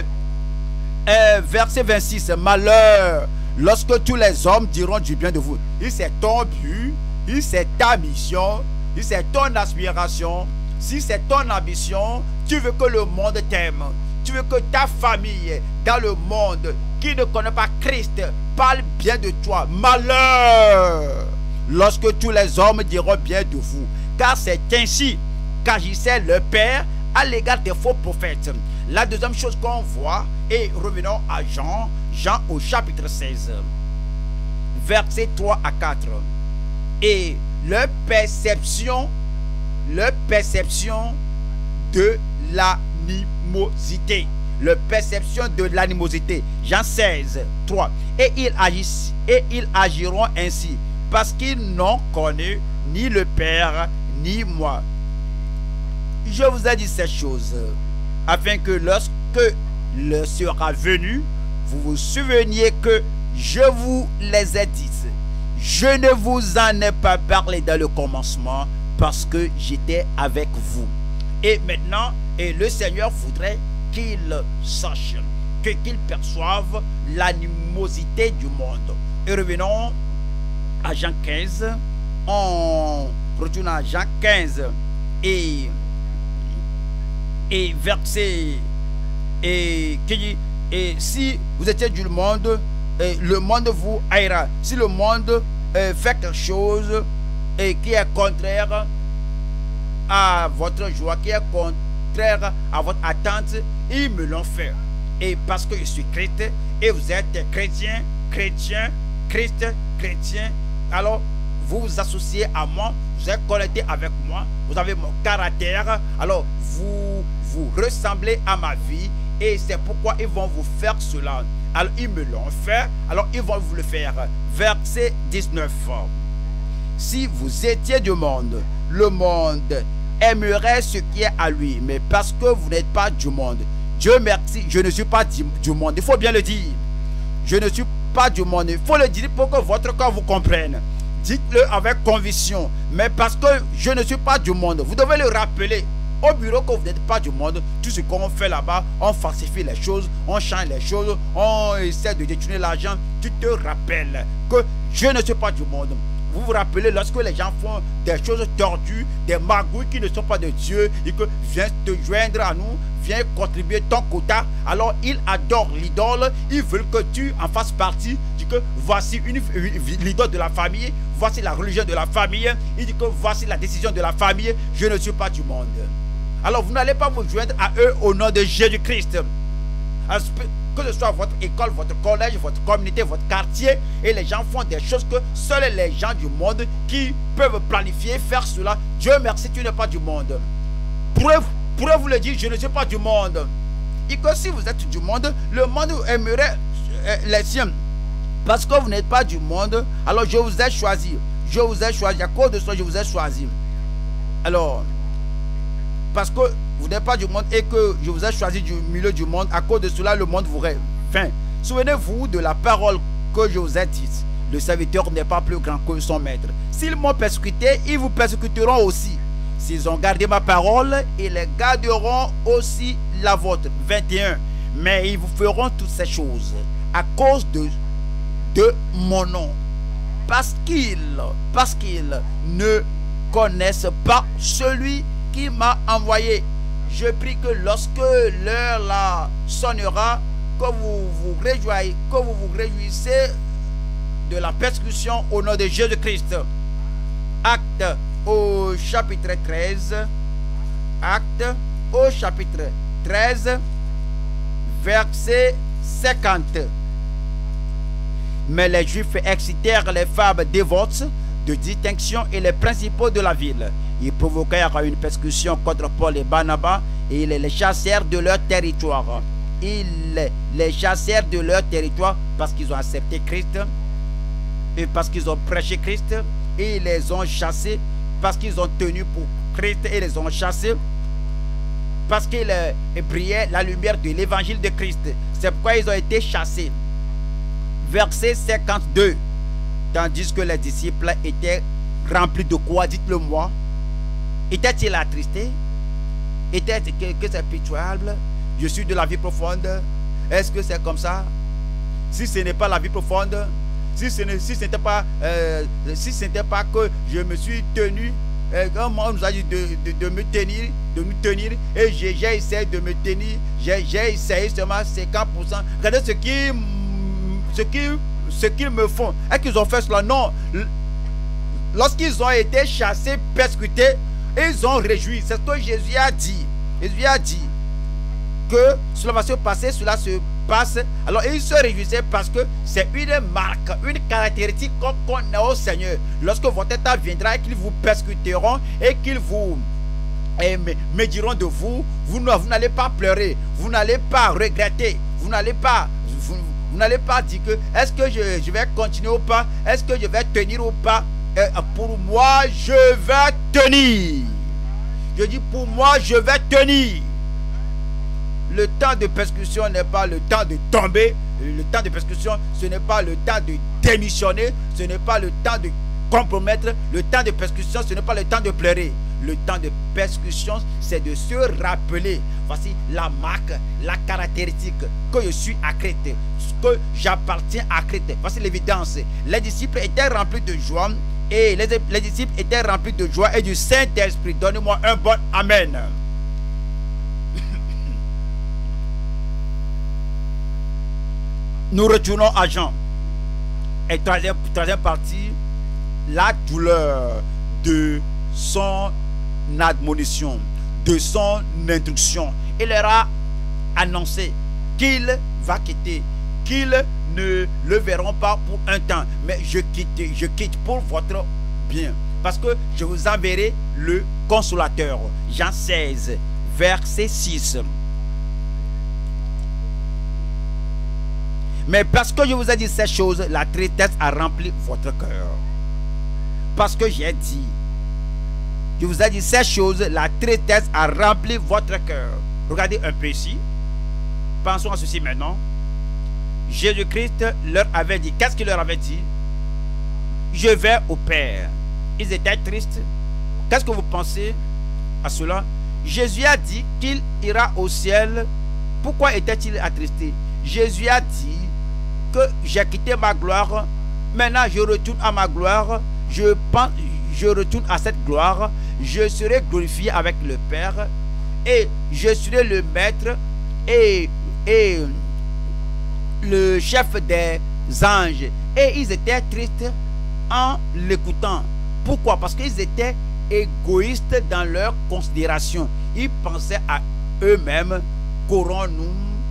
26. Malheur lorsque tous les hommes diront du bien de vous. Si c'est ton but, si c'est ta mission, si c'est ton aspiration, si c'est ton ambition, tu veux que le monde t'aime, tu veux que ta famille dans le monde qui ne connaît pas Christ parle bien de toi. Malheur lorsque tous les hommes diront bien de vous, car c'est ainsi qu'agissait le Père à l'égard des faux prophètes. La deuxième chose qu'on voit, et revenons à Jean au chapitre 16, versets 3 à 4. Et leur perception de l'animosité. Leur perception de l'animosité. Jean 16, 3. Et ils agiront ainsi, parce qu'ils n'ont connu ni le Père, ni moi. Je vous ai dit ces choses, afin que lorsque le sera venu, vous vous souveniez que je vous les ai dites. Je ne vous en ai pas parlé dans le commencement, parce que j'étais avec vous. Et maintenant, le Seigneur voudrait qu'ils sachent, qu'ils perçoivent l'animosité du monde. Et revenons à Jean 15. On retourne à Jean 15 et verset qui dit, et si vous étiez du monde, le monde vous haïra. Si le monde fait quelque chose qui est contraire à votre joie, qui est contraire à votre attente, ils me l'ont fait. Et parce que je suis chrétien et vous êtes chrétien, Christ, chrétien, alors vous vous associez à moi, vous êtes connecté avec moi, vous avez mon caractère, alors vous ressemblez à ma vie, et c'est pourquoi ils vont vous faire cela. Alors ils me l'ont fait, alors ils vont vous le faire. Verset 19. Si vous étiez du monde, le monde aimerait ce qui est à lui, mais parce que vous n'êtes pas du monde, Dieu merci, je ne suis pas du monde. Il faut bien le dire. Je ne suis pas du monde. Il faut le dire pour que votre corps vous comprenne. Dites-le avec conviction. Mais parce que je ne suis pas du monde, vous devez le rappeler. au bureau que vous n'êtes pas du monde, tout ce qu'on fait là-bas, on falsifie les choses, on change les choses, on essaie de détourner l'argent. Tu te rappelles que je ne suis pas du monde. Vous vous rappelez lorsque les gens font des choses tordues, des magouilles qui ne sont pas de Dieu, et que viens te joindre à nous, viens contribuer ton quota. Alors ils adorent l'idole, ils veulent que tu en fasses partie. Dit que voici l'idole de la famille, voici la religion de la famille. Il dit que voici la décision de la famille, je ne suis pas du monde. Alors vous n'allez pas vous joindre à eux au nom de Jésus-Christ. Que ce soit votre école, votre collège, votre communauté, votre quartier, et les gens font des choses que seuls les gens du monde qui peuvent planifier, faire cela. Dieu merci, tu n'es pas du monde. Pourrez vous le dire, je ne suis pas du monde. Et que si vous êtes du monde, le monde aimerait les siens. Parce que vous n'êtes pas du monde, alors je vous ai choisi. Je vous ai choisi. À cause de ça, je vous ai choisi. Alors, parce que vous n'êtes pas du monde et que je vous ai choisi du milieu du monde, à cause de cela, le monde vous revint. Souvenez-vous de la parole que je vous ai dite. Le serviteur n'est pas plus grand que son maître. S'ils m'ont persécuté, ils vous persécuteront aussi. S'ils ont gardé ma parole, ils les garderont aussi la vôtre. 21. Mais ils vous feront toutes ces choses à cause de mon nom. Parce qu'ils ne connaissent pas celui qui m'a envoyé. Je prie que lorsque l'heure là sonnera, que vous vous réjouissez de la persécution au nom de Jésus-Christ. Acte au chapitre 13. Acte au chapitre 13, verset 50. Mais les Juifs excitèrent les femmes dévotes de distinction et les principaux de la ville. Ils provoquèrent une persécution contre Paul et Barnabas et ils les chassèrent de leur territoire. Ils les chassèrent de leur territoire parce qu'ils ont accepté Christ et parce qu'ils ont prêché Christ, et ils les ont chassés parce qu'ils ont tenu pour Christ et les ont chassés parce qu'ils brillaient la lumière de l'évangile de Christ. C'est pourquoi ils ont été chassés. Verset 52. Tandis que les disciples étaient remplis de quoi? Dites-le moi. Était-il attristé? Était-ce que c'est pitoyable? Je suis de la vie profonde. Est-ce que c'est comme ça? Si ce n'est pas la vie profonde, si ce n'était pas que je me suis tenu, comme on nous a dit de me tenir, de nous tenir, et j'ai essayé de me tenir, j'ai essayé seulement 50%. Regardez ce qu'ils me font. Est-ce qu'ils ont fait cela? Non. Lorsqu'ils ont été chassés, persécutés, ils ont réjoui. C'est ce que Jésus a dit. Jésus a dit que cela va se passer, cela se passe. Alors ils se réjouissaient parce que c'est une marque, une caractéristique qu'on a au Seigneur. Lorsque votre état viendra et qu'ils vous persécuteront et qu'ils vous médiront de vous, vous n'allez pas pleurer, vous n'allez pas regretter, vous n'allez pas dire que est-ce que je vais continuer ou pas, est-ce que je vais tenir ou pas. Pour moi, je vais tenir. Je dis pour moi, je vais tenir. Le temps de persécution n'est pas le temps de tomber. Le temps de persécution, ce n'est pas le temps de démissionner. Ce n'est pas le temps de compromettre. Le temps de persécution, ce n'est pas le temps de pleurer. Le temps de persécution, c'est de se rappeler. Voici la marque, la caractéristique que je suis à Christ, que j'appartiens à Christ. Voici l'évidence. Les disciples étaient remplis de joie. Et les disciples étaient remplis de joie et du Saint-Esprit. Donnez-moi un bon Amen. Nous retournons à Jean. Et troisième partie, la douleur de son admonition, de son instruction. Il leur a annoncé qu'il va quitter, qu'ils ne le verront pas pour un temps, mais je quitte pour votre bien, parce que je vous enverrai le consolateur. Jean 16, verset 6. Mais parce que je vous ai dit ces choses, la tristesse a rempli votre cœur. Parce que j'ai dit, je vous ai dit ces choses, la tristesse a rempli votre cœur. Regardez un peu ici. Pensons à ceci maintenant. Jésus-Christ leur avait dit, qu'est-ce qu'il leur avait dit? Je vais au Père. Ils étaient tristes. Qu'est-ce que vous pensez à cela? Jésus a dit qu'il ira au ciel. Pourquoi était-il attristé? Jésus a dit que j'ai quitté ma gloire, maintenant je retourne à ma gloire, je retourne à cette gloire, je serai glorifié avec le Père, et je serai le maître et le chef des anges. Et ils étaient tristes en l'écoutant. Pourquoi? Parce qu'ils étaient égoïstes dans leur considération. Ils pensaient à eux-mêmes. Qu'aurons-nous?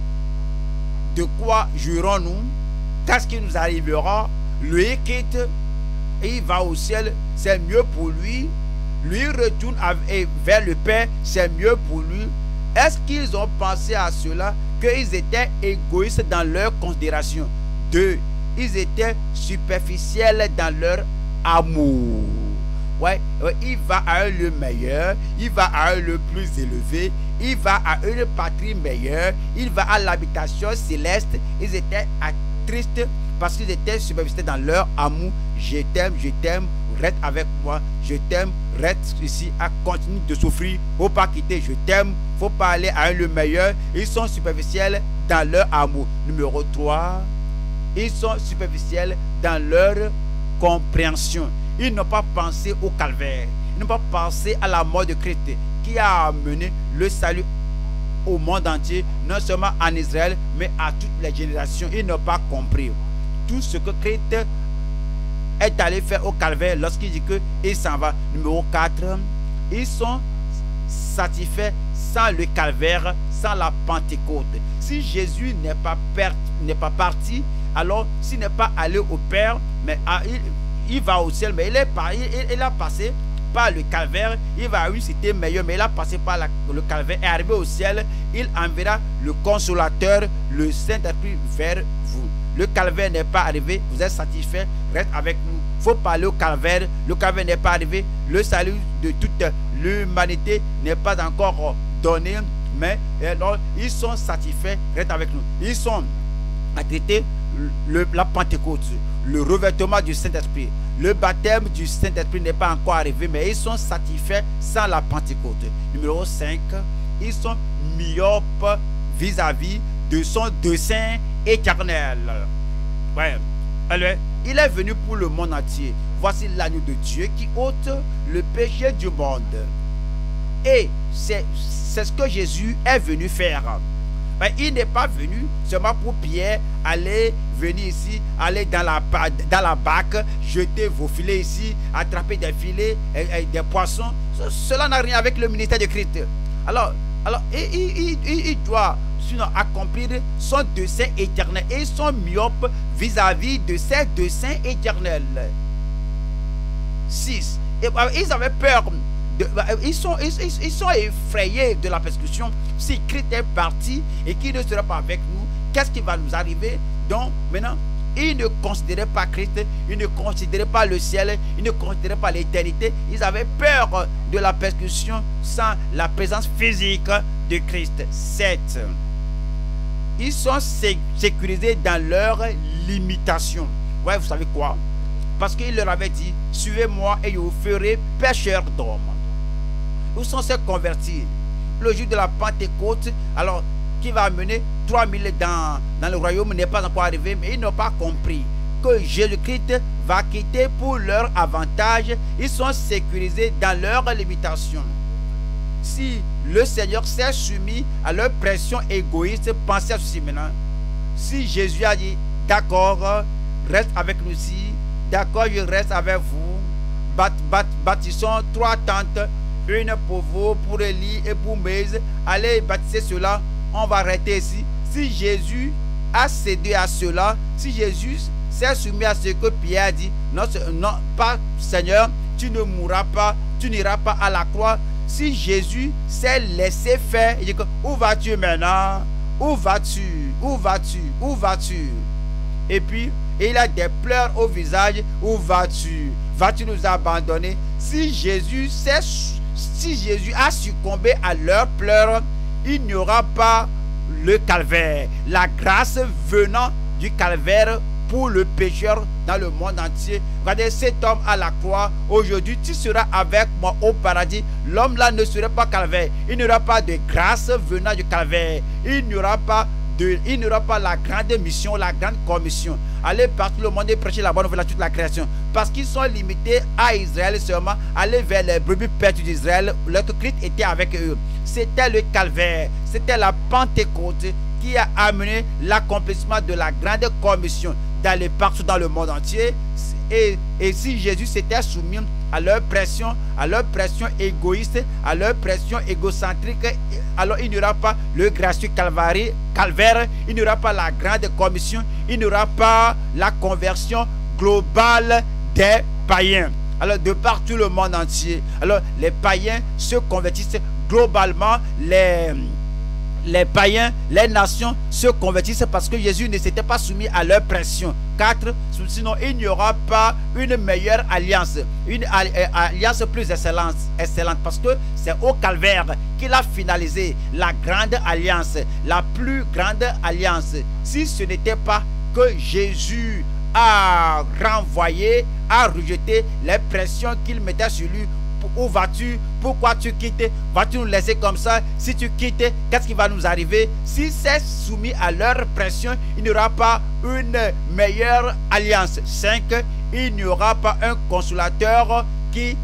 De quoi jouirons-nous? Qu'est-ce qui nous arrivera? Lui quitte et il va au ciel, c'est mieux pour lui. Lui retourne vers le Père, c'est mieux pour lui. Est-ce qu'ils ont pensé à cela? Qu'ils étaient égoïstes dans leur considération. 2. Ils étaient superficiels dans leur amour. Ouais, il va à eux le meilleur, il va à eux le plus élevé, il va à eux le patrie meilleur, il va à l'habitation céleste. Ils étaient tristes parce qu'ils étaient superficiels dans leur amour. Je t'aime, reste avec moi, je t'aime, reste ici, à continuer de souffrir, faut pas quitter, je t'aime, faut pas aller à eux le meilleur. Ils sont superficiels dans leur amour. Numéro 3, ils sont superficiels dans leur compréhension. Ils n'ont pas pensé au calvaire. Ils n'ont pas pensé à la mort de Christ qui a amené le salut au monde entier, non seulement en Israël, mais à toutes les générations. Ils n'ont pas compris tout ce que Christ est allé faire au calvaire lorsqu'il dit qu'il s'en va. Numéro 4, ils sont satisfaits sans le calvaire, sans la Pentecôte. Si Jésus n'est pas parti, alors s'il n'est pas allé au Père, mais il va au ciel, mais il a passé par le calvaire, il va à une cité meilleure, mais il a passé par le calvaire, et arrivé au ciel, il enverra le consolateur, le Saint-Esprit vers vous. Le calvaire n'est pas arrivé, vous êtes satisfait, reste avec nous. Il faut parler au calvaire, le calvaire n'est pas arrivé, le salut de toute l'humanité n'est pas encore donné, mais alors, ils sont satisfaits, reste avec nous. Ils sont à traiter la Pentecôte, le revêtement du Saint-Esprit. Le baptême du Saint-Esprit n'est pas encore arrivé, mais ils sont satisfaits sans la Pentecôte. Numéro 5, ils sont myopes vis-à-vis de son dessein éternel. Ouais. Alors, il est venu pour le monde entier. Voici l'agneau de Dieu qui ôte le péché du monde. Et c'est ce que Jésus est venu faire. Mais il n'est pas venu seulement pour Pierre aller venir ici, aller dans la barque, jeter vos filets ici, attraper des filets et des poissons. Cela n'a rien avec le ministère de Christ. Alors il doit sinon accomplir son dessein éternel. Et ils sont myopes vis-à-vis de ses desseins éternels. 6. Ils avaient peur. Ils sont effrayés de la persécution. Si Christ est parti et qu'il ne sera pas avec nous, qu'est-ce qui va nous arriver? Donc maintenant, ils ne considéraient pas Christ, ils ne considéraient pas le ciel, ils ne considéraient pas l'éternité. Ils avaient peur de la persécution sans la présence physique de Christ. 7. Ils sont sécurisés dans leur limitation. Ouais, vous savez quoi? Parce qu'il leur avait dit, suivez-moi et je vous ferai pêcheurs d'hommes. Ils sont se convertis. Le jour de la Pentecôte, alors qui va amener 3000 dans le royaume n'est pas encore arrivé, mais ils n'ont pas compris que Jésus-Christ va quitter pour leur avantage. Ils sont sécurisés dans leur limitation. Si le Seigneur s'est soumis à leur pression égoïste, pensez à ceci maintenant. Si Jésus a dit, d'accord, reste avec nous ici, d'accord, je reste avec vous, bâtissons 3 tentes, une pour vous, pour Élie et pour Moïse, allez bâtisser cela, on va arrêter ici. Si Jésus a cédé à cela, si Jésus s'est soumis à ce que Pierre a dit, non, pas Seigneur, tu ne mourras pas, tu n'iras pas à la croix. Si Jésus s'est laissé faire, il dit, où vas-tu maintenant? Où vas-tu? Où vas-tu? Où vas-tu? Et puis, il a des pleurs au visage. Où vas-tu? Vas-tu nous abandonner? Si Jésus a succombé à leurs pleurs, il n'y aura pas le calvaire. La grâce venant du calvaire pour le pécheur dans le monde entier. Regardez cet homme à la croix. Aujourd'hui, tu seras avec moi au paradis. L'homme là ne serait pas calvaire. Il n'y aura pas de grâce venant du calvaire. Il n'y aura pas la grande mission, la grande commission. Allez partout le monde et prêcher la bonne nouvelle à toute la création. Parce qu'ils sont limités à Israël seulement. Allez vers les brebis perdues d'Israël. Leur Christ était avec eux. C'était le calvaire. C'était la Pentecôte qui a amené l'accomplissement de la grande commission d'aller partout dans le monde entier. Et si Jésus s'était soumis à leur pression égoïste, à leur pression égocentrique, alors il n'y aura pas le gracieux calvaire, il n'y aura pas la grande commission, il n'y aura pas la conversion globale des païens. Alors de partout le monde entier, alors les païens se convertissent globalement, les païens, les nations se convertissent parce que Jésus ne s'était pas soumis à leur pression. 4. Sinon, il n'y aura pas une meilleure alliance, une alliance plus excellente parce que c'est au calvaire qu'il a finalisé la grande alliance, la plus grande alliance. Si ce n'était pas que Jésus a renvoyé, a rejeté les pressions qu'il mettait sur lui. Où vas-tu? Pourquoi tu quittes? Vas-tu nous laisser comme ça? Si tu quittes, qu'est-ce qui va nous arriver? Si c'est soumis à leur pression, il n'y aura pas une meilleure alliance. 5. Il n'y aura pas un consolateur qui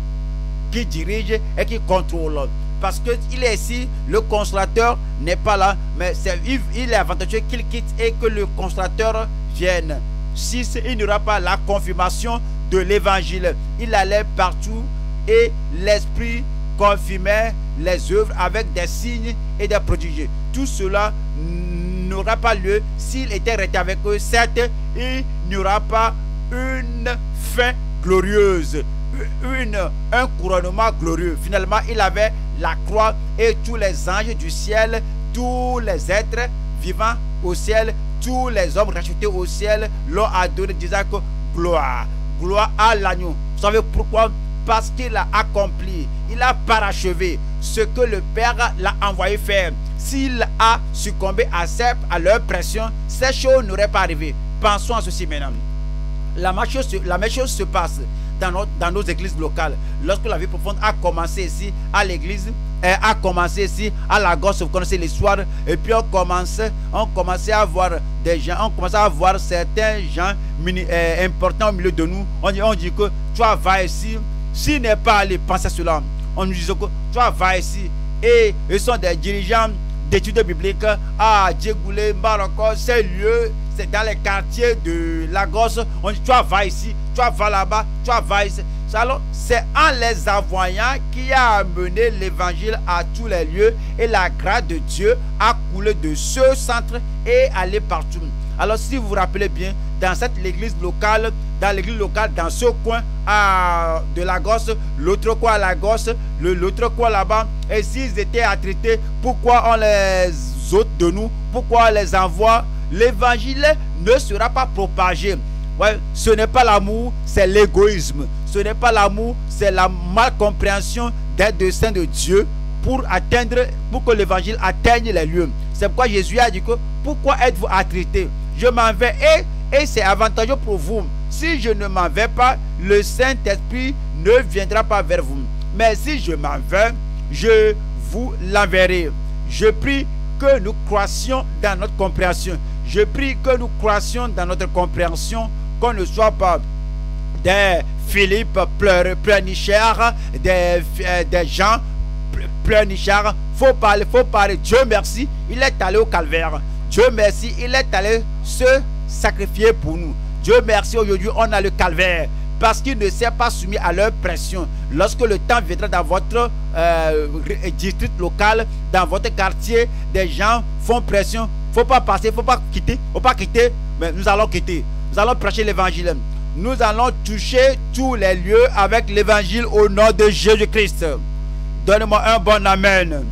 dirige et qui contrôle. Parce qu'il est ici, le consolateur n'est pas là, mais il est avantageux qu'il quitte et que le consolateur vienne. 6. Il n'y aura pas la confirmation de l'évangile. Il allait partout et l'Esprit confirmait les œuvres avec des signes et des prodiges. Tout cela n'aura pas lieu s'il était resté avec eux. 7. Il n'y aura pas une fin glorieuse, un couronnement glorieux. Finalement, il avait la croix et tous les anges du ciel, tous les êtres vivants au ciel, tous les hommes rachetés au ciel l'ont adoré, disant que gloire à l'agneau. Vous savez pourquoi? Parce qu'il a accompli, il a parachevé ce que le Père l'a envoyé faire. S'il a succombé à leur pression, ces choses n'auraient pas arrivé. Pensons à ceci maintenant. La même chose se passe dans nos églises locales. Lorsque la vie profonde a commencé ici à l'église, a commencé ici à Lagos, vous connaissez l'histoire, et puis on commençait à voir des gens, on commençait à voir certains gens importants au milieu de nous. On dit que toi va ici. S'il n'est pas allé penser à cela, on nous dit que toi va ici. Et ils sont des dirigeants d'études bibliques à Djegoulé, Maroko, ces lieux, c'est dans les quartiers de Lagos. On dit toi va ici, toi va là-bas, toi va ici. Alors c'est en les envoyant qui a amené l'évangile à tous les lieux et la grâce de Dieu a coulé de ce centre et allé partout. Alors si vous vous rappelez bien, dans l'église locale, dans ce coin de Lagos, l'autre coin à Lagos, l'autre coin là-bas, et s'ils étaient attrités, pourquoi on les ôte de nous? Pourquoi on les envoie? L'évangile ne sera pas propagé. Ouais, ce n'est pas l'amour, c'est l'égoïsme. Ce n'est pas l'amour, c'est la malcompréhension des desseins de Dieu pour que l'évangile atteigne les lieux. C'est pourquoi Jésus a dit que pourquoi êtes-vous attrités? Je m'en vais et c'est avantageux pour vous. Si je ne m'en vais pas, le Saint-Esprit ne viendra pas vers vous. Mais si je m'en vais, je vous l'enverrai. Je prie que nous croissions dans notre compréhension. Je prie que nous croissions dans notre compréhension, qu'on ne soit pas des Philippe pleurnichards, des gens pleurnichards. Faut parler. Dieu merci, il est allé au calvaire. Dieu merci, il est allé se sacrifier pour nous. Dieu merci, aujourd'hui on a le calvaire parce qu'il ne s'est pas soumis à leur pression. Lorsque le temps viendra dans votre district local, dans votre quartier, des gens font pression. Faut pas passer, faut pas quitter, mais nous allons quitter. Nous allons prêcher l'évangile. Nous allons toucher tous les lieux avec l'évangile au nom de Jésus-Christ. Donne-moi un bon amen.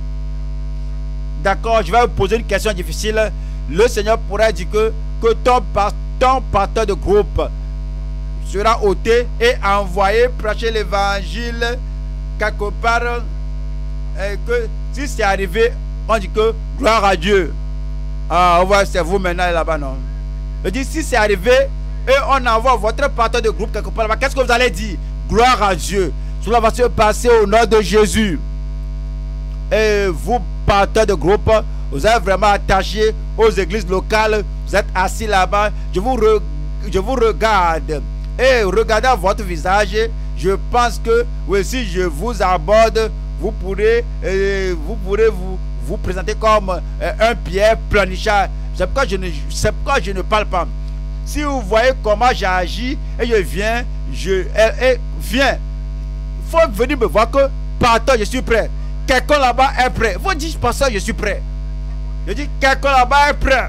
D'accord, je vais vous poser une question difficile. Le Seigneur pourrait dire que ton pasteur de groupe sera ôté et envoyé prêcher l'évangile quelque part. Et que si c'est arrivé, on dit que gloire à Dieu. Ah, on voit, c'est vous maintenant là-bas, non? Je dis, si c'est arrivé, et on envoie votre pasteur de groupe quelque part là-bas, qu'est-ce que vous allez dire? Gloire à Dieu. Cela va se passer au nom de Jésus. Et vous, pasteur de groupe, vous êtes vraiment attaché aux églises locales. Vous êtes assis là-bas. Je vous regarde. Et regardant votre visage, je pense que oui, si je vous aborde, vous pourrez vous présenter comme un Pierre pleurnichard. C'est pourquoi je ne parle pas. Si vous voyez comment j'agis et je viens, viens. Il faut venir me voir que, pasteur, je suis prêt. Quelqu'un là-bas est prêt. Vous dites, pasteur, je suis prêt. Je dis, quelqu'un là-bas est prêt.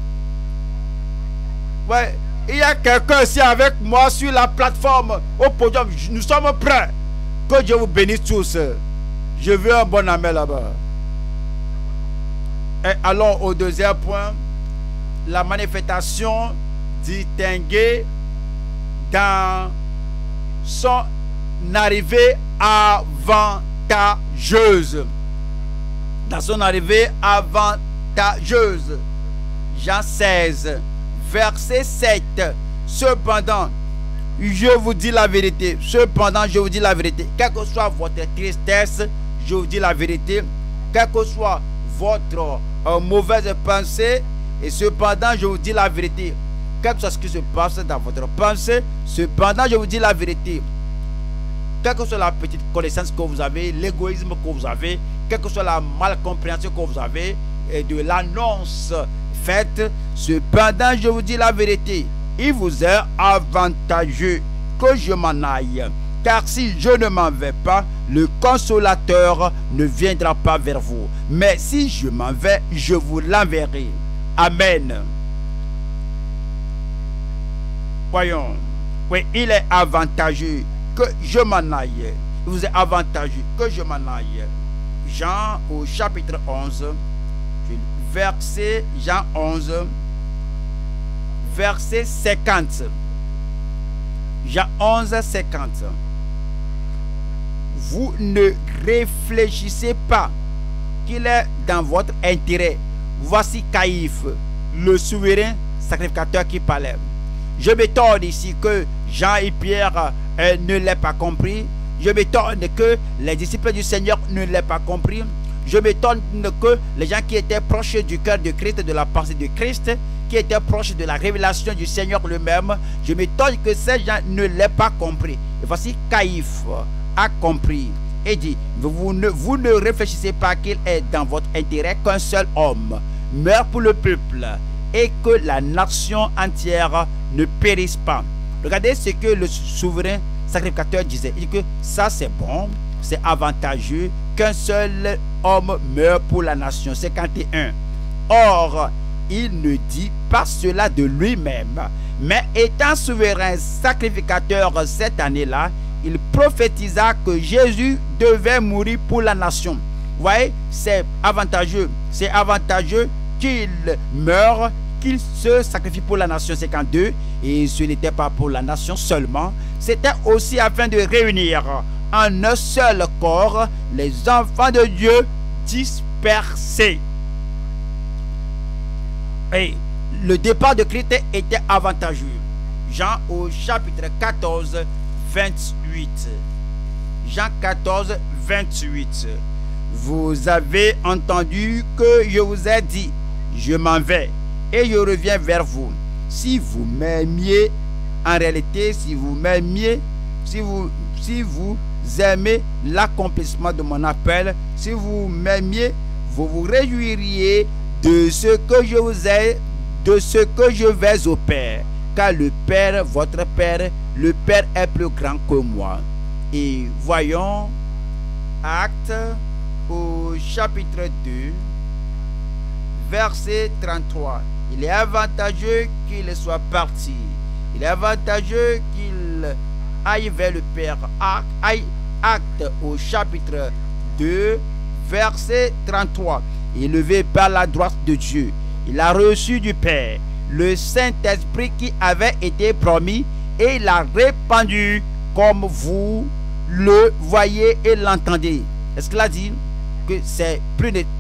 Ouais, il y a quelqu'un ici avec moi sur la plateforme, au podium. Nous sommes prêts. Que Dieu vous bénisse tous. Je veux un bon amen là-bas. Et allons au deuxième point. La manifestation distinguée dans son arrivée avantageuse. Dans son arrivée avantageuse. Jean 16, verset 7. Cependant, je vous dis la vérité. Cependant, je vous dis la vérité. Quelle que soit votre tristesse, je vous dis la vérité. Quelle que soit votre mauvaise pensée, et cependant, je vous dis la vérité. Quel que soit ce qui se passe dans votre pensée, cependant, je vous dis la vérité. Quelle que soit la petite connaissance que vous avez, l'égoïsme que vous avez, quelle que soit la malcompréhension que vous avez, et de l'annonce faite, cependant, je vous dis la vérité. Il vous est avantageux que je m'en aille. Car si je ne m'en vais pas, le consolateur ne viendra pas vers vous. Mais si je m'en vais, je vous l'enverrai. Amen. Voyons. Oui, il est avantageux que je m'en aille. Il vous est avantageux que je m'en aille. Jean au chapitre 11, verset Jean 11, verset 50. Jean 11, 50. Vous ne réfléchissez pas qu'il est dans votre intérêt. Voici Caïphe, le souverain sacrificateur qui parlait. Je m'étonne ici que Jean et Pierre ne l'aient pas compris. Je m'étonne que les disciples du Seigneur ne l'aient pas compris. Je m'étonne que les gens qui étaient proches du cœur de Christ, de la pensée de Christ, qui étaient proches de la révélation du Seigneur lui-même, je m'étonne que ces gens ne l'aient pas compris. Et voici Caïphe a compris et dit, vous ne réfléchissez pas qu'il est dans votre intérêt qu'un seul homme meurt pour le peuple et que la nation entière ne périsse pas. Regardez ce que le souverain sacrificateur disait. Il dit que ça c'est bon, c'est avantageux qu'un seul homme meurt pour la nation. 51. Or, il ne dit pas cela de lui-même, mais étant souverain sacrificateur cette année-là, il prophétisa que Jésus devait mourir pour la nation. Vous voyez, c'est avantageux. C'est avantageux qu'il meure, qu'il se sacrifie pour la nation. 52. Et ce n'était pas pour la nation seulement. C'était aussi afin de réunir en un seul corps les enfants de Dieu dispersés. Et le départ de Christ était avantageux. Jean au chapitre 14, 28. Jean 14, 28. Vous avez entendu que je vous ai dit, je m'en vais et je reviens vers vous. Si vous m'aimiez, en réalité, si vous m'aimiez, si vous aimez l'accomplissement de mon appel, si vous m'aimiez, vous vous réjouiriez de ce que je vous ai, de ce que je vais au Père. Car le Père, votre Père, le Père est plus grand que moi. Et voyons Actes au chapitre 2, verset 33. Il est avantageux qu'il soit parti. Il est avantageux qu'il aille vers le Père. Actes au chapitre 2, verset 33. Élevé par la droite de Dieu, il a reçu du Père le Saint-Esprit qui avait été promis et il l'a répandu comme vous le voyez et l'entendez. Est-ce qu'il a dit que c'est plus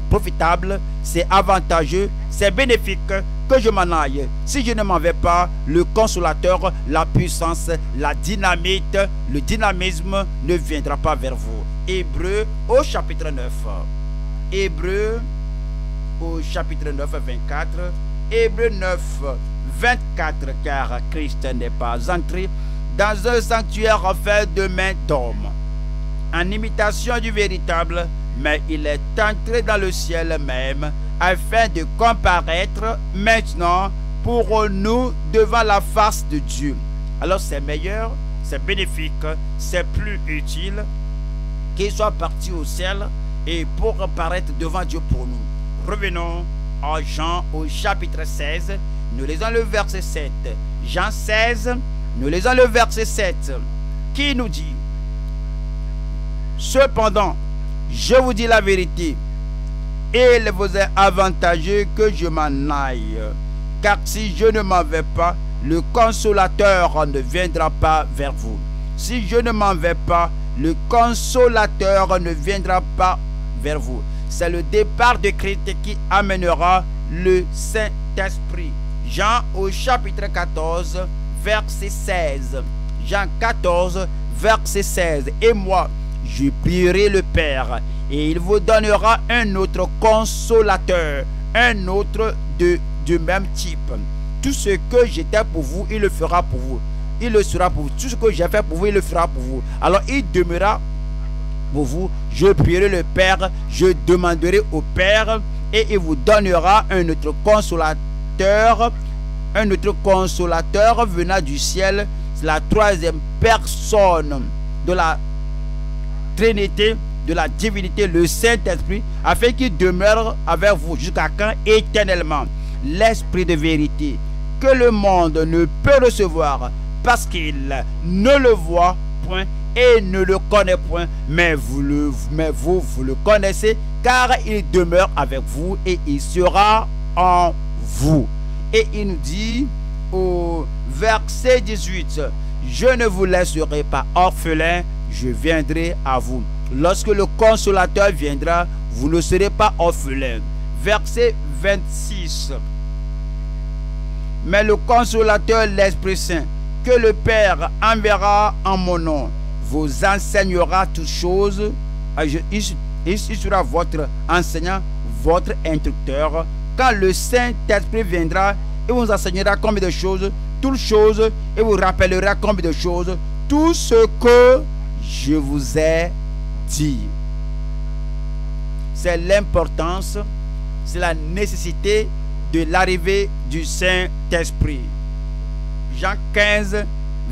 profitable, c'est avantageux, c'est bénéfique que je m'en aille. Si je ne m'en vais pas, le consolateur, la puissance, la dynamite, le dynamisme ne viendra pas vers vous. Hébreux au chapitre 9. Hébreux au chapitre 9, 24. Hébreux 9, 24. Car Christ n'est pas entré dans un sanctuaire fait de main d'homme, en imitation du véritable, mais il est entré dans le ciel même, afin de comparaître maintenant pour nous devant la face de Dieu. Alors c'est meilleur, c'est bénéfique, c'est plus utile qu'il soit parti au ciel et pour apparaître devant Dieu pour nous. Revenons à Jean au chapitre 16, nous lisons le verset 7. Jean 16, nous lisons le verset 7, qui nous dit: cependant, je vous dis la vérité, il vous est avantageux que je m'en aille, car si je ne m'en vais pas, le consolateur ne viendra pas vers vous. Si je ne m'en vais pas, le consolateur ne viendra pas vers vous. C'est le départ de Christ qui amènera le Saint-Esprit. Jean au chapitre 14, verset 16. Jean 14, verset 16. Et moi, je prierai le Père, et il vous donnera un autre consolateur, un autre du même type. Tout ce que j'étais pour vous, il le fera pour vous. Il le sera pour vous. Tout ce que j'ai fait pour vous, il le fera pour vous. Alors il demeurera pour vous. Je prierai le Père, je demanderai au Père, et il vous donnera un autre consolateur venant du ciel. C'est la troisième personne de la Trinité, de la divinité, le Saint-Esprit, afin qu'il demeure avec vous jusqu'à quand? Éternellement. L'Esprit de vérité, que le monde ne peut recevoir parce qu'il ne le voit point et ne le connaît point, mais vous le connaissez, car il demeure avec vous et il sera en vous. Et il nous dit au verset 18, je ne vous laisserai pas orphelin, je viendrai à vous. Lorsque le consolateur viendra, vous ne serez pas orphelin. Verset 26. Mais le consolateur, l'Esprit Saint, que le Père enverra en mon nom, vous enseignera toutes choses. Il sera votre enseignant, votre instructeur. Quand le Saint-Esprit viendra, il vous enseignera combien de choses, toutes choses, et vous rappellera combien de choses, tout ce que je vous ai dit. C'est l'importance, c'est la nécessité de l'arrivée du Saint-Esprit. Jean 15,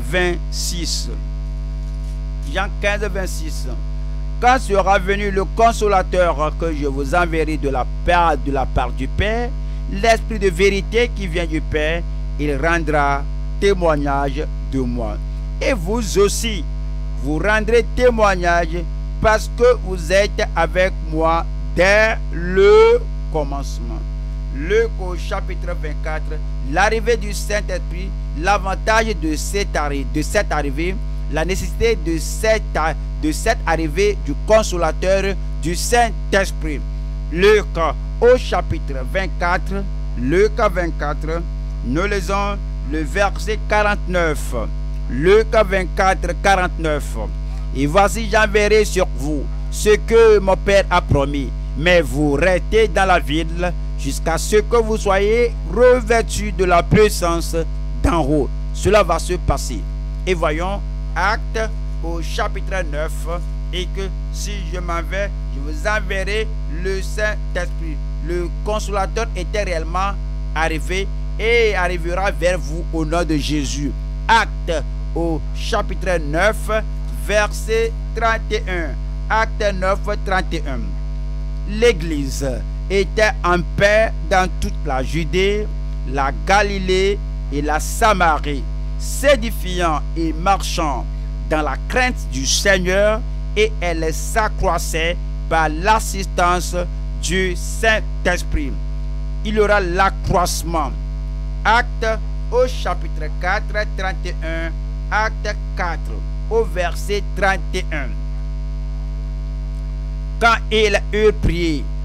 26. Jean 15, 26. Quand sera venu le consolateur que je vous enverrai de la part du Père, l'Esprit de vérité qui vient du Père, il rendra témoignage de moi. Et vous aussi, vous rendrez témoignage parce que vous êtes avec moi dès le commencement. Luc au chapitre 24, l'arrivée du Saint-Esprit, l'avantage de cette arrivée, la nécessité de cette arrivée du consolateur du Saint-Esprit. Luc au chapitre 24, Luc 24, nous lisons le verset 49. Luc 24, 49. Et voici, j'enverrai sur vous ce que mon Père a promis, mais vous restez dans la ville jusqu'à ce que vous soyez revêtus de la puissance d'en haut. Cela va se passer. Et voyons, Actes au chapitre 9, et que si je m'en vais, je vous enverrai le Saint-Esprit. Le consolateur était réellement arrivé et arrivera vers vous au nom de Jésus. Actes au chapitre 9, verset 31. Acte 9, 31. L'Église était en paix dans toute la Judée, la Galilée et la Samarie, s'édifiant et marchant dans la crainte du Seigneur, et elle s'accroissait par l'assistance du Saint-Esprit. Il y aura l'accroissement. Acte au chapitre 4, 31. Acte 4 au verset 31. Quand ils eurent prié,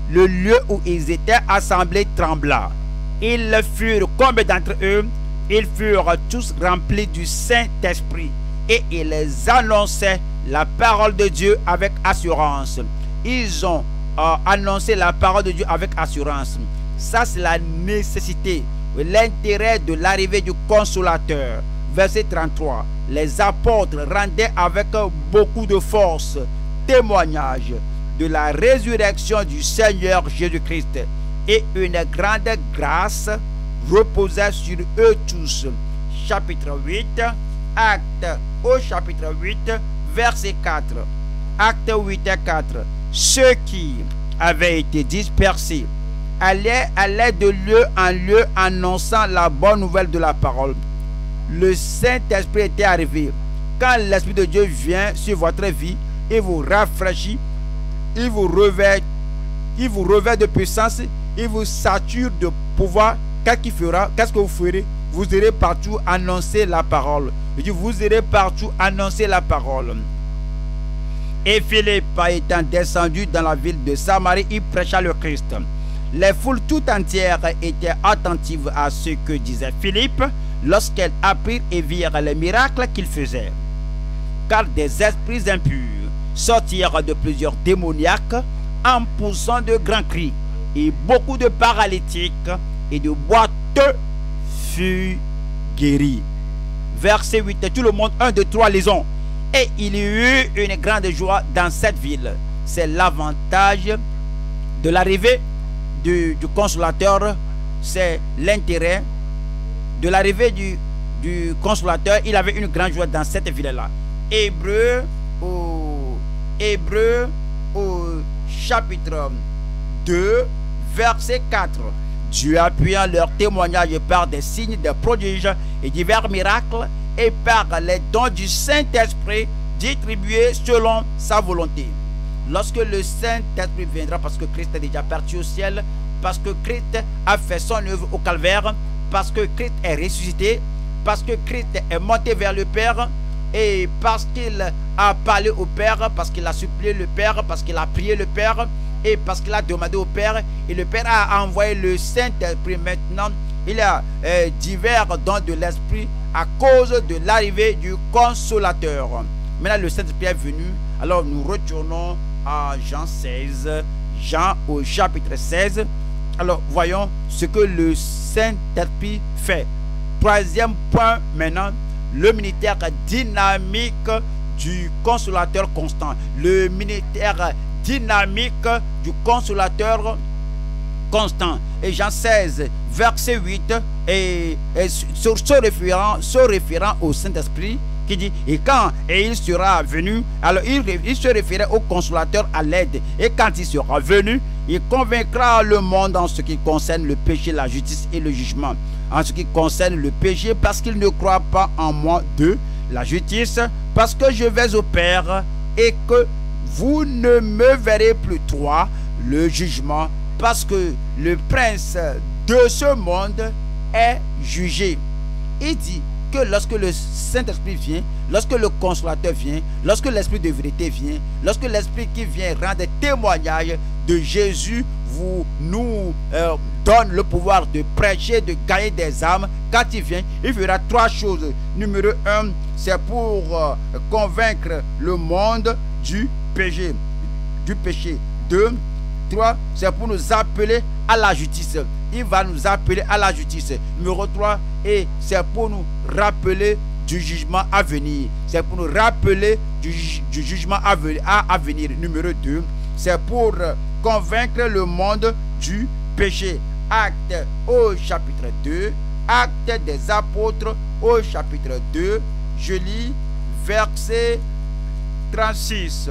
le lieu où ils étaient assemblés trembla. Ils furent, combien d'entre eux? Ils furent tous remplis du Saint-Esprit et ils annonçaient la parole de Dieu avec assurance. Ils ont annoncé la parole de Dieu avec assurance. Ça, c'est la nécessité, l'intérêt de l'arrivée du Consolateur. Verset 33. Les apôtres rendaient avec beaucoup de force témoignage de la résurrection du Seigneur Jésus-Christ, et une grande grâce reposait sur eux tous. Chapitre 8, Actes au chapitre 8, verset 4. Actes 8 et 4. Ceux qui avaient été dispersés allaient de lieu en lieu annonçant la bonne nouvelle de la parole. Le Saint-Esprit était arrivé. Quand l'Esprit de Dieu vient sur votre vie, il vous rafraîchit, il vous revêt de puissance, il vous sature de pouvoir. Qu'est-ce qu'il fera? Qu'est-ce que vous ferez? Vous irez partout annoncer la parole. Je dis, vous irez partout annoncer la parole. Et Philippe, étant descendu dans la ville de Samarie, il prêcha le Christ. Les foules tout entières étaient attentives à ce que disait Philippe lorsqu'elles apprirent et virent les miracles qu'il faisait. Car des esprits impurs sortirent de plusieurs démoniaques en poussant de grands cris, et beaucoup de paralytiques et de boiteux furent guéris. Verset 8. Tout le monde, 1, 2, 3, lisons. Et il y eut une grande joie dans cette ville. C'est l'avantage de l'arrivée du Consolateur. C'est l'intérêt de l'arrivée du Consolateur. Il avait une grande joie dans cette ville-là. Hébreux au chapitre 2, verset 4. Dieu appuyant leur témoignage par des signes, des prodiges et divers miracles, et par les dons du Saint-Esprit distribués selon sa volonté. Lorsque le Saint-Esprit viendra, parce que Christ est déjà parti au ciel, parce que Christ a fait son œuvre au calvaire, parce que Christ est ressuscité, parce que Christ est monté vers le Père, et parce qu'il a parlé au Père, parce qu'il a supplié le Père, parce qu'il a prié le Père, et parce qu'il a demandé au Père, et le Père a envoyé le Saint-Esprit. Maintenant, il y a divers dons de l'Esprit à cause de l'arrivée du Consolateur. Maintenant, le Saint-Esprit est venu. Alors, nous retournons à Jean 16. Jean au chapitre 16. Alors, voyons ce que le Saint-Esprit fait. Troisième point maintenant, le ministère dynamique du Consolateur constant. Le ministère dynamique du Consolateur constant. Et Jean 16, verset 8, et se référant au Saint-Esprit, qui dit, et quand il sera venu, alors il se référait au Consolateur à l'aide. Et quand il sera venu, il convaincra le monde en ce qui concerne le péché, la justice et le jugement. En ce qui concerne le péché, parce qu'il ne croit pas en moi. 2. La justice, parce que je vais au Père et que vous ne me verrez plus. 3. Le jugement, parce que le prince de ce monde est jugé. Il dit que lorsque le Saint-Esprit vient, lorsque le Consolateur vient, lorsque l'Esprit de vérité vient, lorsque l'Esprit qui vient rendre témoignage de Jésus nous donne le pouvoir de prêcher, de gagner des âmes. Quand il vient, il fera 3 choses. Numéro 1, c'est pour convaincre le monde du péché. 2, 3, c'est pour nous appeler à la justice. Il va nous appeler à la justice. Numéro 3, et c'est pour nous rappeler du jugement à venir. C'est pour nous rappeler du jugement à venir. Numéro 2, c'est pour convaincre le monde du péché. Actes au chapitre 2, Actes des apôtres au chapitre 2, je lis verset 36.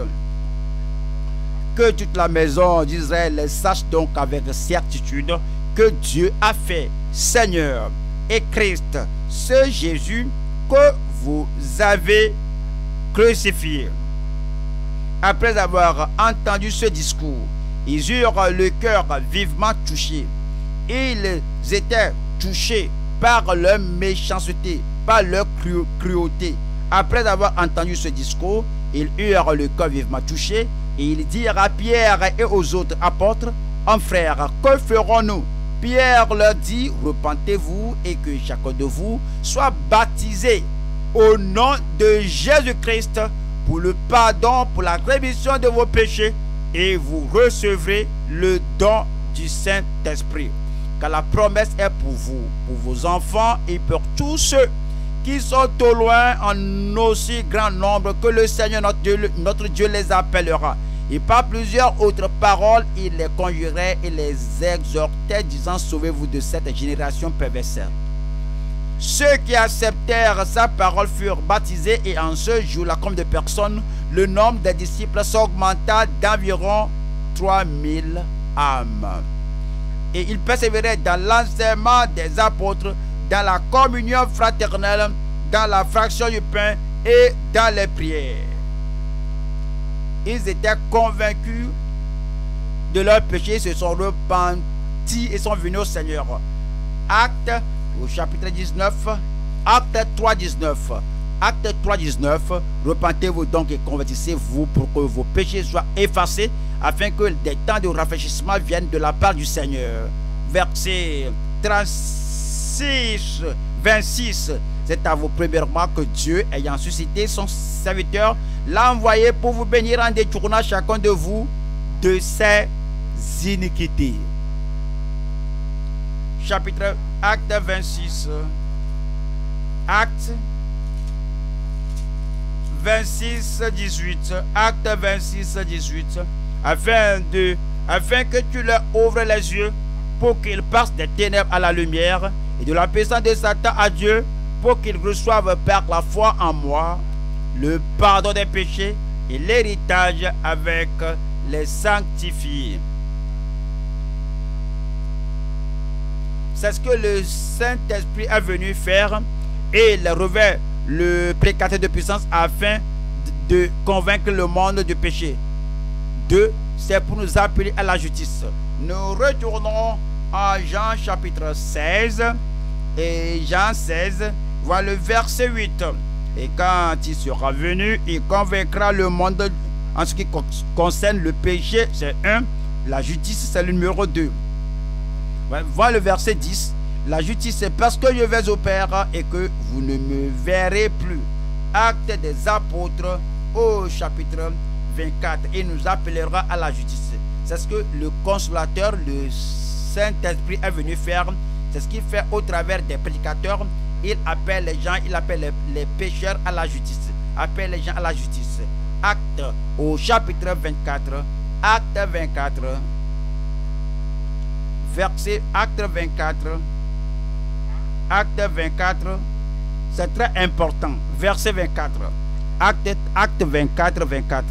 Que toute la maison d'Israël sache donc avec certitude que Dieu a fait Seigneur et Christ, ce Jésus que vous avez crucifié. Après avoir entendu ce discours, ils eurent le cœur vivement touché. Ils étaient touchés par leur méchanceté, par leur cruauté. Après avoir entendu ce discours, ils eurent le cœur vivement touché. Et ils dirent à Pierre et aux autres apôtres, en frères, que ferons-nous? Pierre leur dit, repentez-vous et que chacun de vous soit baptisé au nom de Jésus-Christ pour le pardon, pour la rémission de vos péchés, et vous recevrez le don du Saint-Esprit. Car la promesse est pour vous, pour vos enfants et pour tous ceux qui sont au loin, en aussi grand nombre que le Seigneur notre Dieu les appellera. Et par plusieurs autres paroles, il les conjurait et les exhortait, disant, sauvez-vous de cette génération perverse. Ceux qui acceptèrent sa parole furent baptisés, et en ce jour-là, comme de personnes, le nombre des disciples s'augmenta d'environ 3000 âmes. Et ils persévéraient dans l'enseignement des apôtres, dans la communion fraternelle, dans la fraction du pain et dans les prières. Ils étaient convaincus de leurs péchés, se sont repentis et sont venus au Seigneur. Actes au chapitre 19, Actes 3, 19. Actes 3, 19. Repentez-vous donc et convertissez-vous pour que vos péchés soient effacés, afin que des temps de rafraîchissement viennent de la part du Seigneur. Verset 36, 26. C'est à vous premièrement que Dieu, ayant suscité son serviteur, l'a envoyé pour vous bénir en détournant chacun de vous de ses iniquités. Chapitre Acte 26. Acte 26, 18. Acte 26, 18. Afin que tu leur ouvres les yeux pour qu'ils passent des ténèbres à la lumière et de la puissance de Satan à Dieu, pour qu'ils reçoivent par la foi en moi le pardon des péchés et l'héritage avec les sanctifiés. C'est ce que le Saint-Esprit est venu faire, et il revêt le prédicateur de puissance afin de convaincre le monde du péché. 2. C'est pour nous appeler à la justice. Nous retournons en Jean chapitre 16, et Jean 16, voilà le verset 8. Et quand il sera venu, il convaincra le monde en ce qui concerne le péché, c'est 1. La justice, c'est le numéro 2. Voilà le verset 10. La justice, c'est parce que je vais au Père et que vous ne me verrez plus. Acte des apôtres au chapitre 24. Il nous appellera à la justice. C'est ce que le consolateur, le Saint-Esprit est venu faire. C'est ce qu'il fait au travers des prédicateurs. Il appelle les gens, il appelle les pécheurs à la justice. Appelle les gens à la justice. Acte au chapitre 24. Acte 24. Verset Acte 24. Acte 24. C'est très important. Verset 24. Acte 24, 24.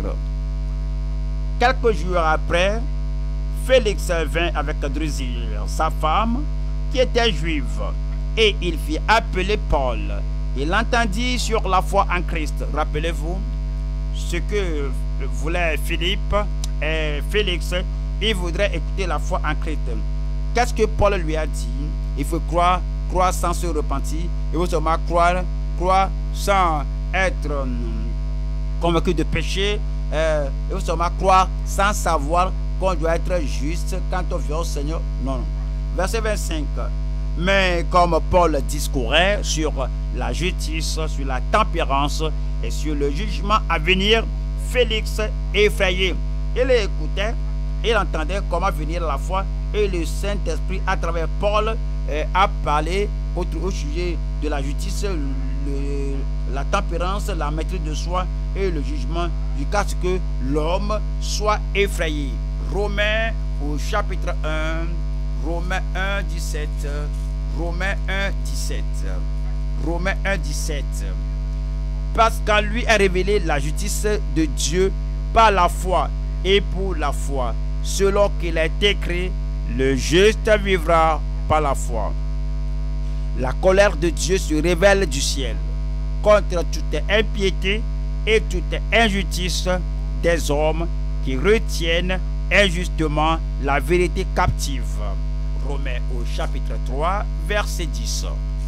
Quelques jours après, Félix vint avec Drusille, sa femme, qui était juive, et il fit appeler Paul. Il entendit sur la foi en Christ. Rappelez-vous ce que voulait Philippe et Félix. Il voudrait écouter la foi en Christ. Qu'est-ce que Paul lui a dit? Il faut croire sans se repentir. Il faut seulement croire sans être convaincu de péché. Il faut seulement croire sans savoir qu'on doit être juste quand on vient au Seigneur. Non. Verset 25. Mais comme Paul discourait sur la justice, sur la tempérance et sur le jugement à venir, Félix, effrayé, il écoutait, il entendait comment venir la foi, et le Saint-Esprit à travers Paul a parlé au sujet de la justice, la tempérance, la maîtrise de soi et le jugement, du cas que l'homme soit effrayé. Romains au chapitre 1, Romains 1, 17, Romains 1, 17, Romains 1, 17. Parce qu'en lui est révélée la justice de Dieu par la foi et pour la foi, selon qu'il est écrit, le juste vivra par la foi. La colère de Dieu se révèle du ciel contre toute impiété et toute injustice des hommes qui retiennent injustement la vérité captive. Romains au chapitre 3, verset 10.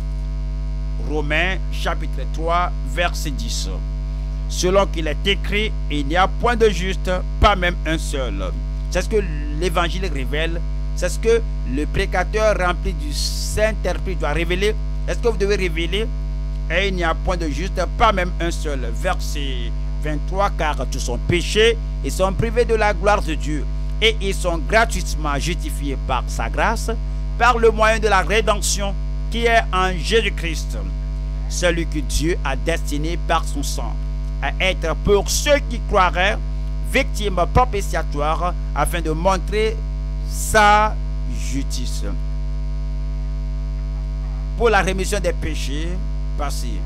Romains chapitre 3, verset 10. Selon qu'il est écrit, il n'y a point de juste, pas même un seul. C'est ce que l'évangile révèle, c'est ce que le prédicateur rempli du Saint-Esprit doit révéler. Est-ce que vous devez révéler? Et il n'y a point de juste, pas même un seul. Verset 23, car tous sont péchés et sont privés de la gloire de Dieu. Et ils sont gratuitement justifiés par sa grâce, par le moyen de la rédemption qui est en Jésus-Christ. Celui que Dieu a destiné par son sang à être pour ceux qui croiraient victime propitiatoire afin de montrer sa justice. Pour la rémission des péchés passés.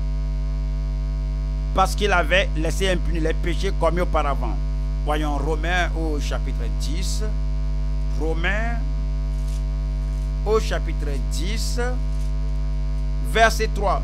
Parce qu'il avait laissé impunis les péchés commis auparavant. Voyons Romains au chapitre 10. Romains au chapitre 10, verset 3.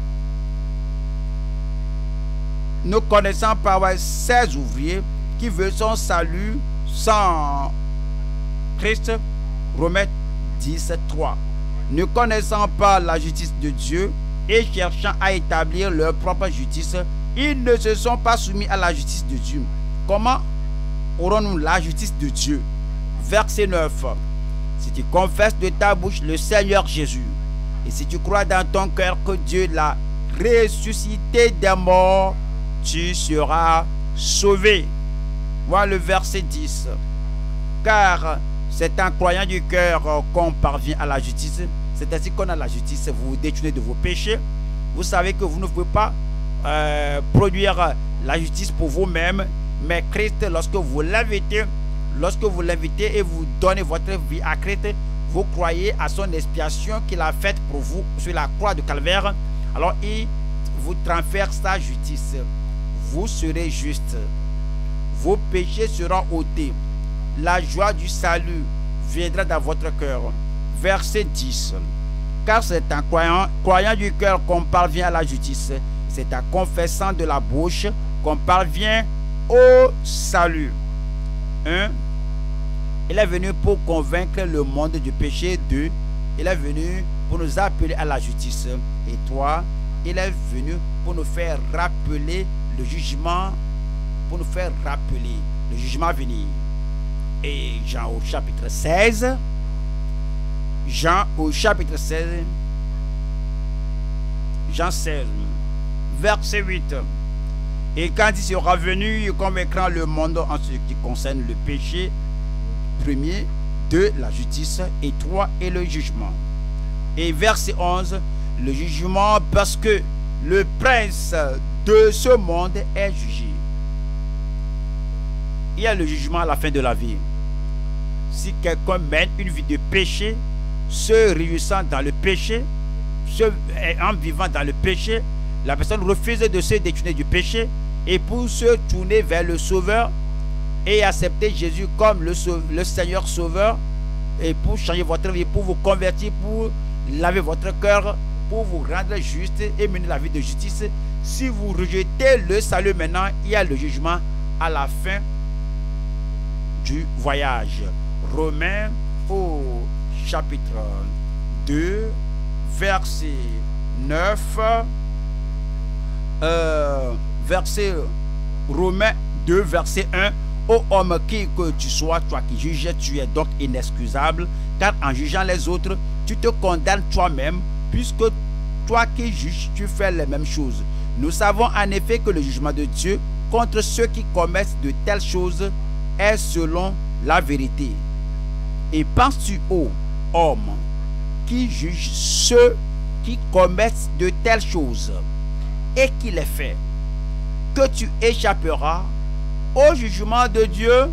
Nous connaissons par ces ouvriers qui veulent son salut sans Christ. Romains 10, 3. Ne connaissant pas la justice de Dieu et cherchant à établir leur propre justice, ils ne se sont pas soumis à la justice de Dieu. Comment aurons-nous la justice de Dieu? Verset 9. Si tu confesses de ta bouche le Seigneur Jésus, et si tu crois dans ton cœur que Dieu l'a ressuscité des morts, tu seras sauvé. Voilà le verset 10. Car c'est en croyant du cœur qu'on parvient à la justice. C'est ainsi qu'on a la justice. Vous vous détournez de vos péchés. Vous savez que vous ne pouvez pas produire la justice pour vous-même. Mais Christ, lorsque vous l'invitez et vous donnez votre vie à Christ, vous croyez à son expiation qu'il a faite pour vous sur la croix de Calvaire. Alors il vous transfère sa justice. Vous serez juste. Vos péchés seront ôtés. La joie du salut viendra dans votre cœur. Verset 10. Car c'est en croyant du cœur qu'on parvient à la justice. C'est en confessant de la bouche qu'on parvient au salut. 1. Il est venu pour convaincre le monde du péché. 2. Il est venu pour nous appeler à la justice. Et 3. Il est venu pour nous faire rappeler le jugement, pour nous faire rappeler le jugement à venir. Et Jean au chapitre 16. Jean au chapitre 16. Jean 16, verset 8. Et quand il sera venu, il convaincra le monde en ce qui concerne le péché, 1er, 2, la justice, et 3, et le jugement. Et verset 11, le jugement parce que le prince de ce monde est jugé. Il y a le jugement à la fin de la vie. Si quelqu'un mène une vie de péché, se réjouissant dans le péché, en vivant dans le péché, la personne refuse de se détourner du péché et pour se tourner vers le Sauveur et accepter Jésus comme le Seigneur Sauveur et pour changer votre vie, pour vous convertir, pour laver votre cœur, pour vous rendre juste et mener la vie de justice. Si vous rejetez le salut maintenant, il y a le jugement à la fin du voyage. Romains au chapitre 2, verset 9, Romains 2, verset 1. Ô homme, qui que tu sois, toi qui juges, tu es donc inexcusable, car en jugeant les autres, tu te condamnes toi-même, puisque toi qui juges, tu fais les mêmes choses. Nous savons en effet que le jugement de Dieu contre ceux qui commettent de telles choses est selon la vérité. Et penses-tu, ô homme, qui juge ceux qui commettent de telles choses et qui les fait, que tu échapperas au jugement de Dieu?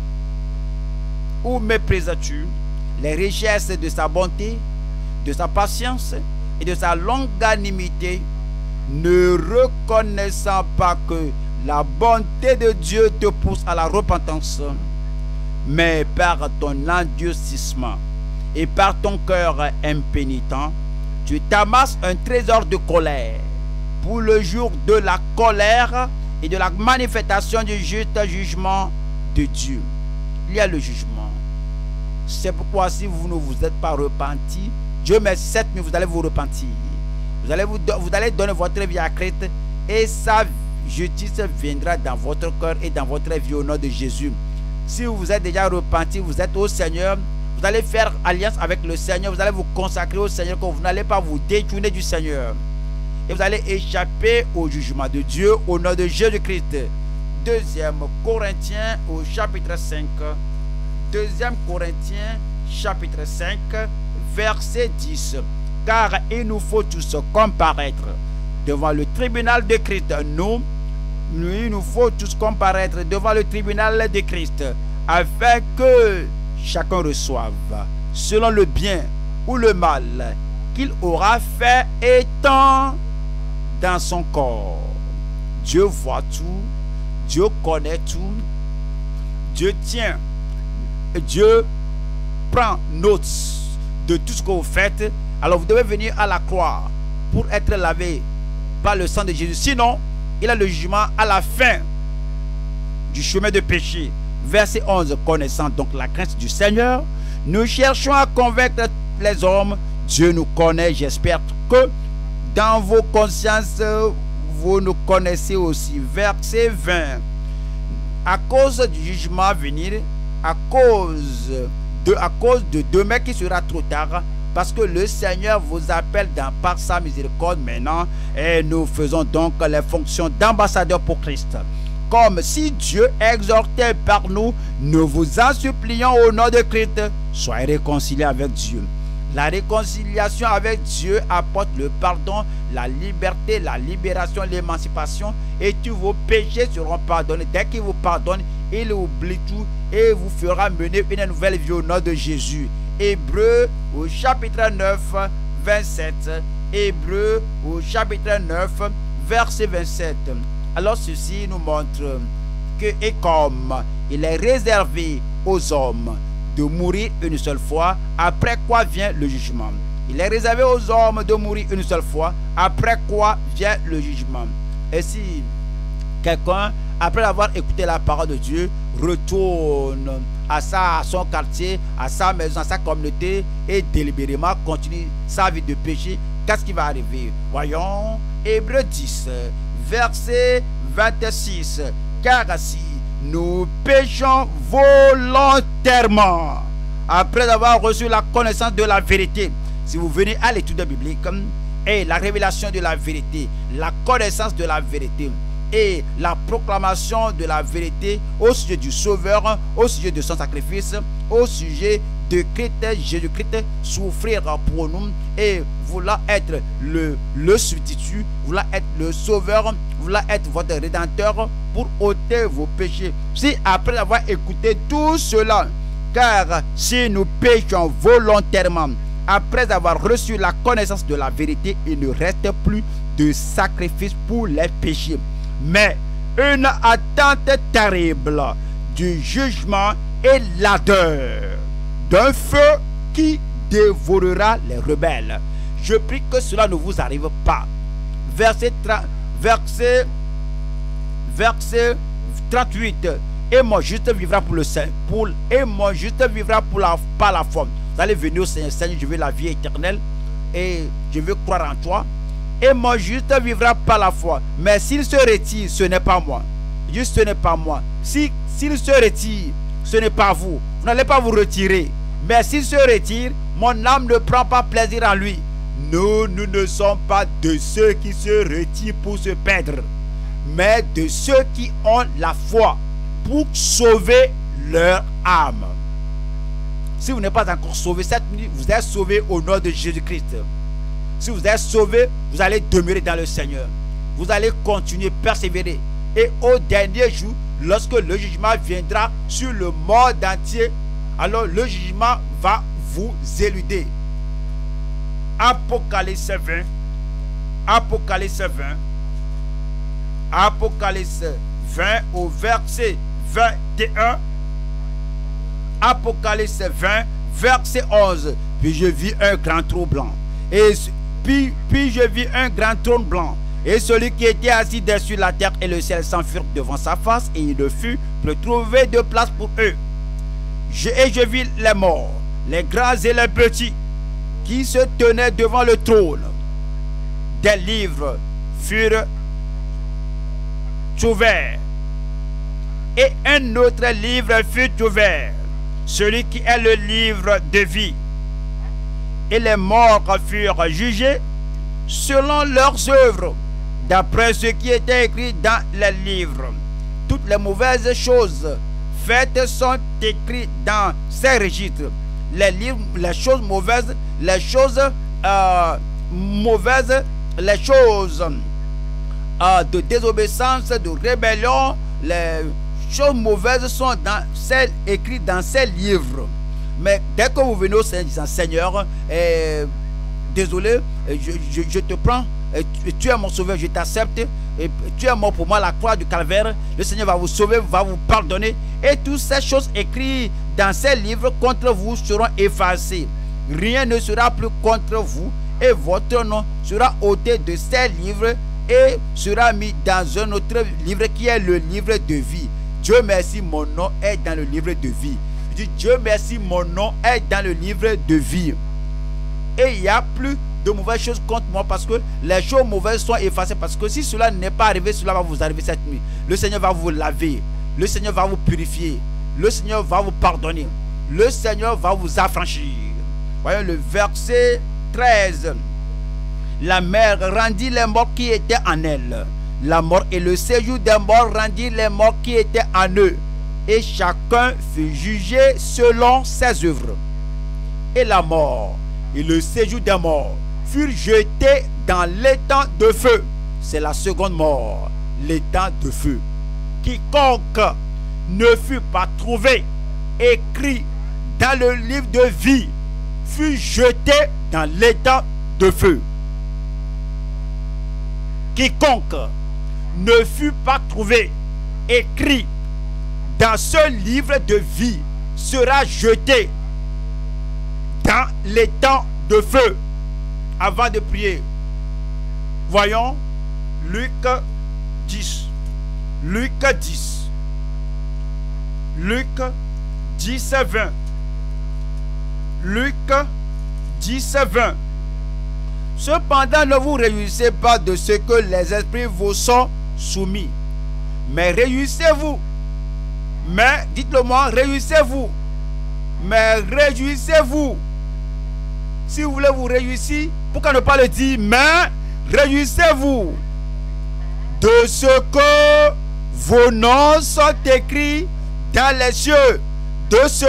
Ou méprises-tu les richesses de sa bonté, de sa patience et de sa longanimité, ne reconnaissant pas que la bonté de Dieu te pousse à la repentance, mais par ton endurcissement et par ton cœur impénitent, tu t'amasses un trésor de colère pour le jour de la colère et de la manifestation du juste jugement de Dieu. Il y a le jugement. C'est pourquoi si vous ne vous êtes pas repenti, Dieu merci, cette nuit vous allez vous repentir. Vous allez donner votre vie à Christ et sa justice viendra dans votre cœur et dans votre vie au nom de Jésus. Si vous êtes déjà repenti, vous êtes au Seigneur, vous allez faire alliance avec le Seigneur, vous allez vous consacrer au Seigneur, que vous n'allez pas vous détourner du Seigneur. Et vous allez échapper au jugement de Dieu au nom de Jésus-Christ. 2 Corinthiens au chapitre 5. 2 Corinthiens chapitre 5, verset 10. Car il nous faut tous comparaître devant le tribunal de Christ. Il nous faut tous comparaître devant le tribunal de Christ, afin que chacun reçoive selon le bien ou le mal qu'il aura fait étant dans son corps. Dieu voit tout, Dieu connaît tout, Dieu tient, Dieu prend note de tout ce que vous faites. Alors vous devez venir à la croix pour être lavé par le sang de Jésus. Sinon, il a le jugement à la fin du chemin de péché. Verset 11. Connaissant donc la crainte du Seigneur, nous cherchons à convaincre les hommes. Dieu nous connaît. J'espère que dans vos consciences, vous nous connaissez aussi. Verset 20. À cause du jugement à venir, à cause de demain qui sera trop tard, parce que le Seigneur vous appelle par sa miséricorde maintenant, et nous faisons donc les fonctions d'ambassadeurs pour Christ. Comme si Dieu exhortait par nous, nous vous en supplions au nom de Christ, soyez réconciliés avec Dieu. La réconciliation avec Dieu apporte le pardon, la liberté, la libération, l'émancipation, et tous vos péchés seront pardonnés. Dès qu'il vous pardonne, il oublie tout et vous fera mener une nouvelle vie au nom de Jésus. Hébreux au chapitre 9, 27. Hébreux au chapitre 9, verset 27. Alors ceci nous montre que, et comme il est réservé aux hommes de mourir une seule fois, après quoi vient le jugement. Il est réservé aux hommes de mourir une seule fois, après quoi vient le jugement. Et si quelqu'un, après avoir écouté la parole de Dieu, retourne à son quartier, à sa maison, à sa communauté, et délibérément continue sa vie de péché, qu'est-ce qui va arriver? Voyons, Hébreux 10, verset 26. Car si nous péchons volontairement, après avoir reçu la connaissance de la vérité, si vous venez à l'étude biblique, et la révélation de la vérité, la connaissance de la vérité, et la proclamation de la vérité au sujet du Sauveur, au sujet de son sacrifice, au sujet de Christ, Jésus-Christ, souffrir pour nous, et vouloir être le substitut, vouloir être le Sauveur, vouloir être votre Rédempteur pour ôter vos péchés. Si après avoir écouté tout cela, car si nous péchons volontairement, après avoir reçu la connaissance de la vérité, il ne reste plus de sacrifice pour les péchés, mais une attente terrible du jugement et l'ardeur d'un feu qui dévorera les rebelles. Je prie que cela ne vous arrive pas. Verset 38. Et mon juste vivra pour le Seigneur, et mon juste vivra par la foi. Vous allez venir au Seigneur, Seigneur, je veux la vie éternelle et je veux croire en toi. Et mon juste vivra par la foi. Mais s'il se retire, ce n'est pas moi. Juste ce n'est pas moi. S'il se retire, ce n'est pas vous. Vous n'allez pas vous retirer. Mais s'il se retire, mon âme ne prend pas plaisir en lui. Nous ne sommes pas de ceux qui se retirent pour se perdre, mais de ceux qui ont la foi pour sauver leur âme. Si vous n'êtes pas encore sauvé cette nuit, vous êtes sauvé au nom de Jésus-Christ. Si vous êtes sauvé, vous allez demeurer dans le Seigneur. Vous allez continuer, persévérer. Et au dernier jour, lorsque le jugement viendra sur le monde entier, alors le jugement va vous éluder. Apocalypse 20. Apocalypse 20. Apocalypse 20 au verset 21. Apocalypse 20, verset 11. Puis je vis un grand trône blanc. Et puis je vis un grand trône blanc. Et celui qui était assis dessus la terre et le ciel s'enfurent devant sa face, et il ne fut plus trouvé de place pour eux. Et je vis les morts, les grands et les petits, qui se tenaient devant le trône. Des livres furent ouverts. Et un autre livre fut ouvert, celui qui est le livre de vie. Et les morts furent jugés selon leurs œuvres, d'après ce qui était écrit dans les livres. Toutes les mauvaises choses faites sont écrites dans ces registres. Les livres, les choses mauvaises, les choses de désobéissance, de rébellion, les choses mauvaises sont écrites dans ces livres. Mais dès que vous venez au Seigneur disant, Seigneur, désolé, je te prends, tu es mon sauveur, je t'accepte, tu es mort pour moi à la croix du calvaire, le Seigneur va vous sauver, va vous pardonner, et toutes ces choses écrites dans ces livres contre vous seront effacées. Rien ne sera plus contre vous, et votre nom sera ôté de ces livres et sera mis dans un autre livre qui est le livre de vie. Dieu merci, mon nom est dans le livre de vie. Je dis, Dieu merci, mon nom est dans le livre de vie. Et il n'y a plus de mauvaises choses contre moi, parce que les choses mauvaises sont effacées. Parce que si cela n'est pas arrivé, cela va vous arriver cette nuit. Le Seigneur va vous laver, le Seigneur va vous purifier, le Seigneur va vous pardonner, le Seigneur va vous affranchir. Voyons le verset 13. La mer rendit les morts qui étaient en elle. La mort et le séjour des morts rendit les morts qui étaient en eux. Et chacun fut jugé selon ses œuvres. Et la mort et le séjour des morts furent jetés dans l'étang de feu. C'est la seconde mort, l'étang de feu. Quiconque ne fut pas trouvé écrit dans le livre de vie fut jeté dans l'étang de feu. Quiconque ne fut pas trouvé écrit dans ce livre de vie sera jeté dans l'étang de feu. Avant de prier, voyons Luc 10. Luc 10. Luc 10, 20. Luc 10, 20. Cependant, ne vous réjouissez pas de ce que les esprits vous sont soumis, mais réjouissez-vous. Mais, dites-le moi, réjouissez-vous. Mais réjouissez-vous. Si vous voulez vous réjouir, pourquoi ne pas le dire? Mais réjouissez-vous de ce que vos noms sont écrits dans les cieux. De ce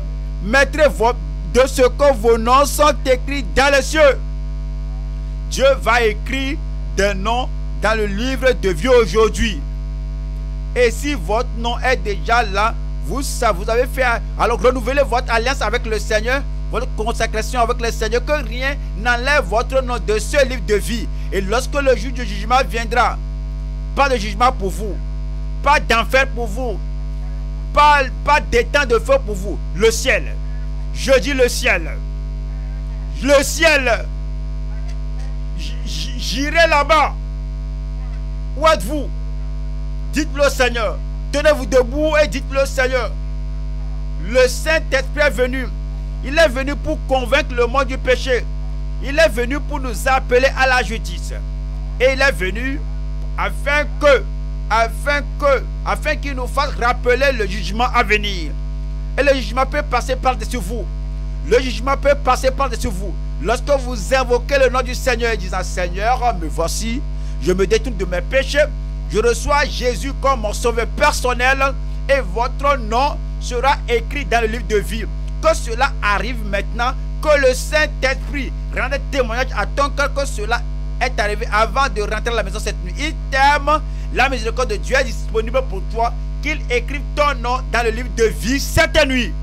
que vos noms sont écrits dans les cieux. Dieu va écrire des noms dans le livre de vie aujourd'hui. Et si votre nom est déjà là, vous avez fait, alors renouvelez votre alliance avec le Seigneur, votre consécration avec le Seigneur, que rien n'enlève votre nom de ce livre de vie. Et lorsque le jour du jugement viendra, pas de jugement pour vous, pas d'enfer pour vous, pas d'étang de feu pour vous. Le ciel, je dis le ciel, j'irai là-bas. Où êtes-vous? Dites-le au Seigneur. Tenez-vous debout et dites-le au Seigneur. Le Saint-Esprit est venu. Il est venu pour convaincre le monde du péché. Il est venu pour nous appeler à la justice. Et il est venu afin qu'il nous fasse rappeler le jugement à venir. Et le jugement peut passer par-dessus vous. Le jugement peut passer par-dessus vous. Lorsque vous invoquez le nom du Seigneur et disant, Seigneur, me voici, je me détourne de mes péchés, je reçois Jésus comme mon sauveur personnel, et votre nom sera écrit dans le livre de vie. Que cela arrive maintenant, que le Saint-Esprit rende témoignage à ton cœur que cela est arrivé avant de rentrer à la maison cette nuit. Il t'aime, la miséricorde de Dieu est disponible pour toi, qu'il écrive ton nom dans le livre de vie cette nuit.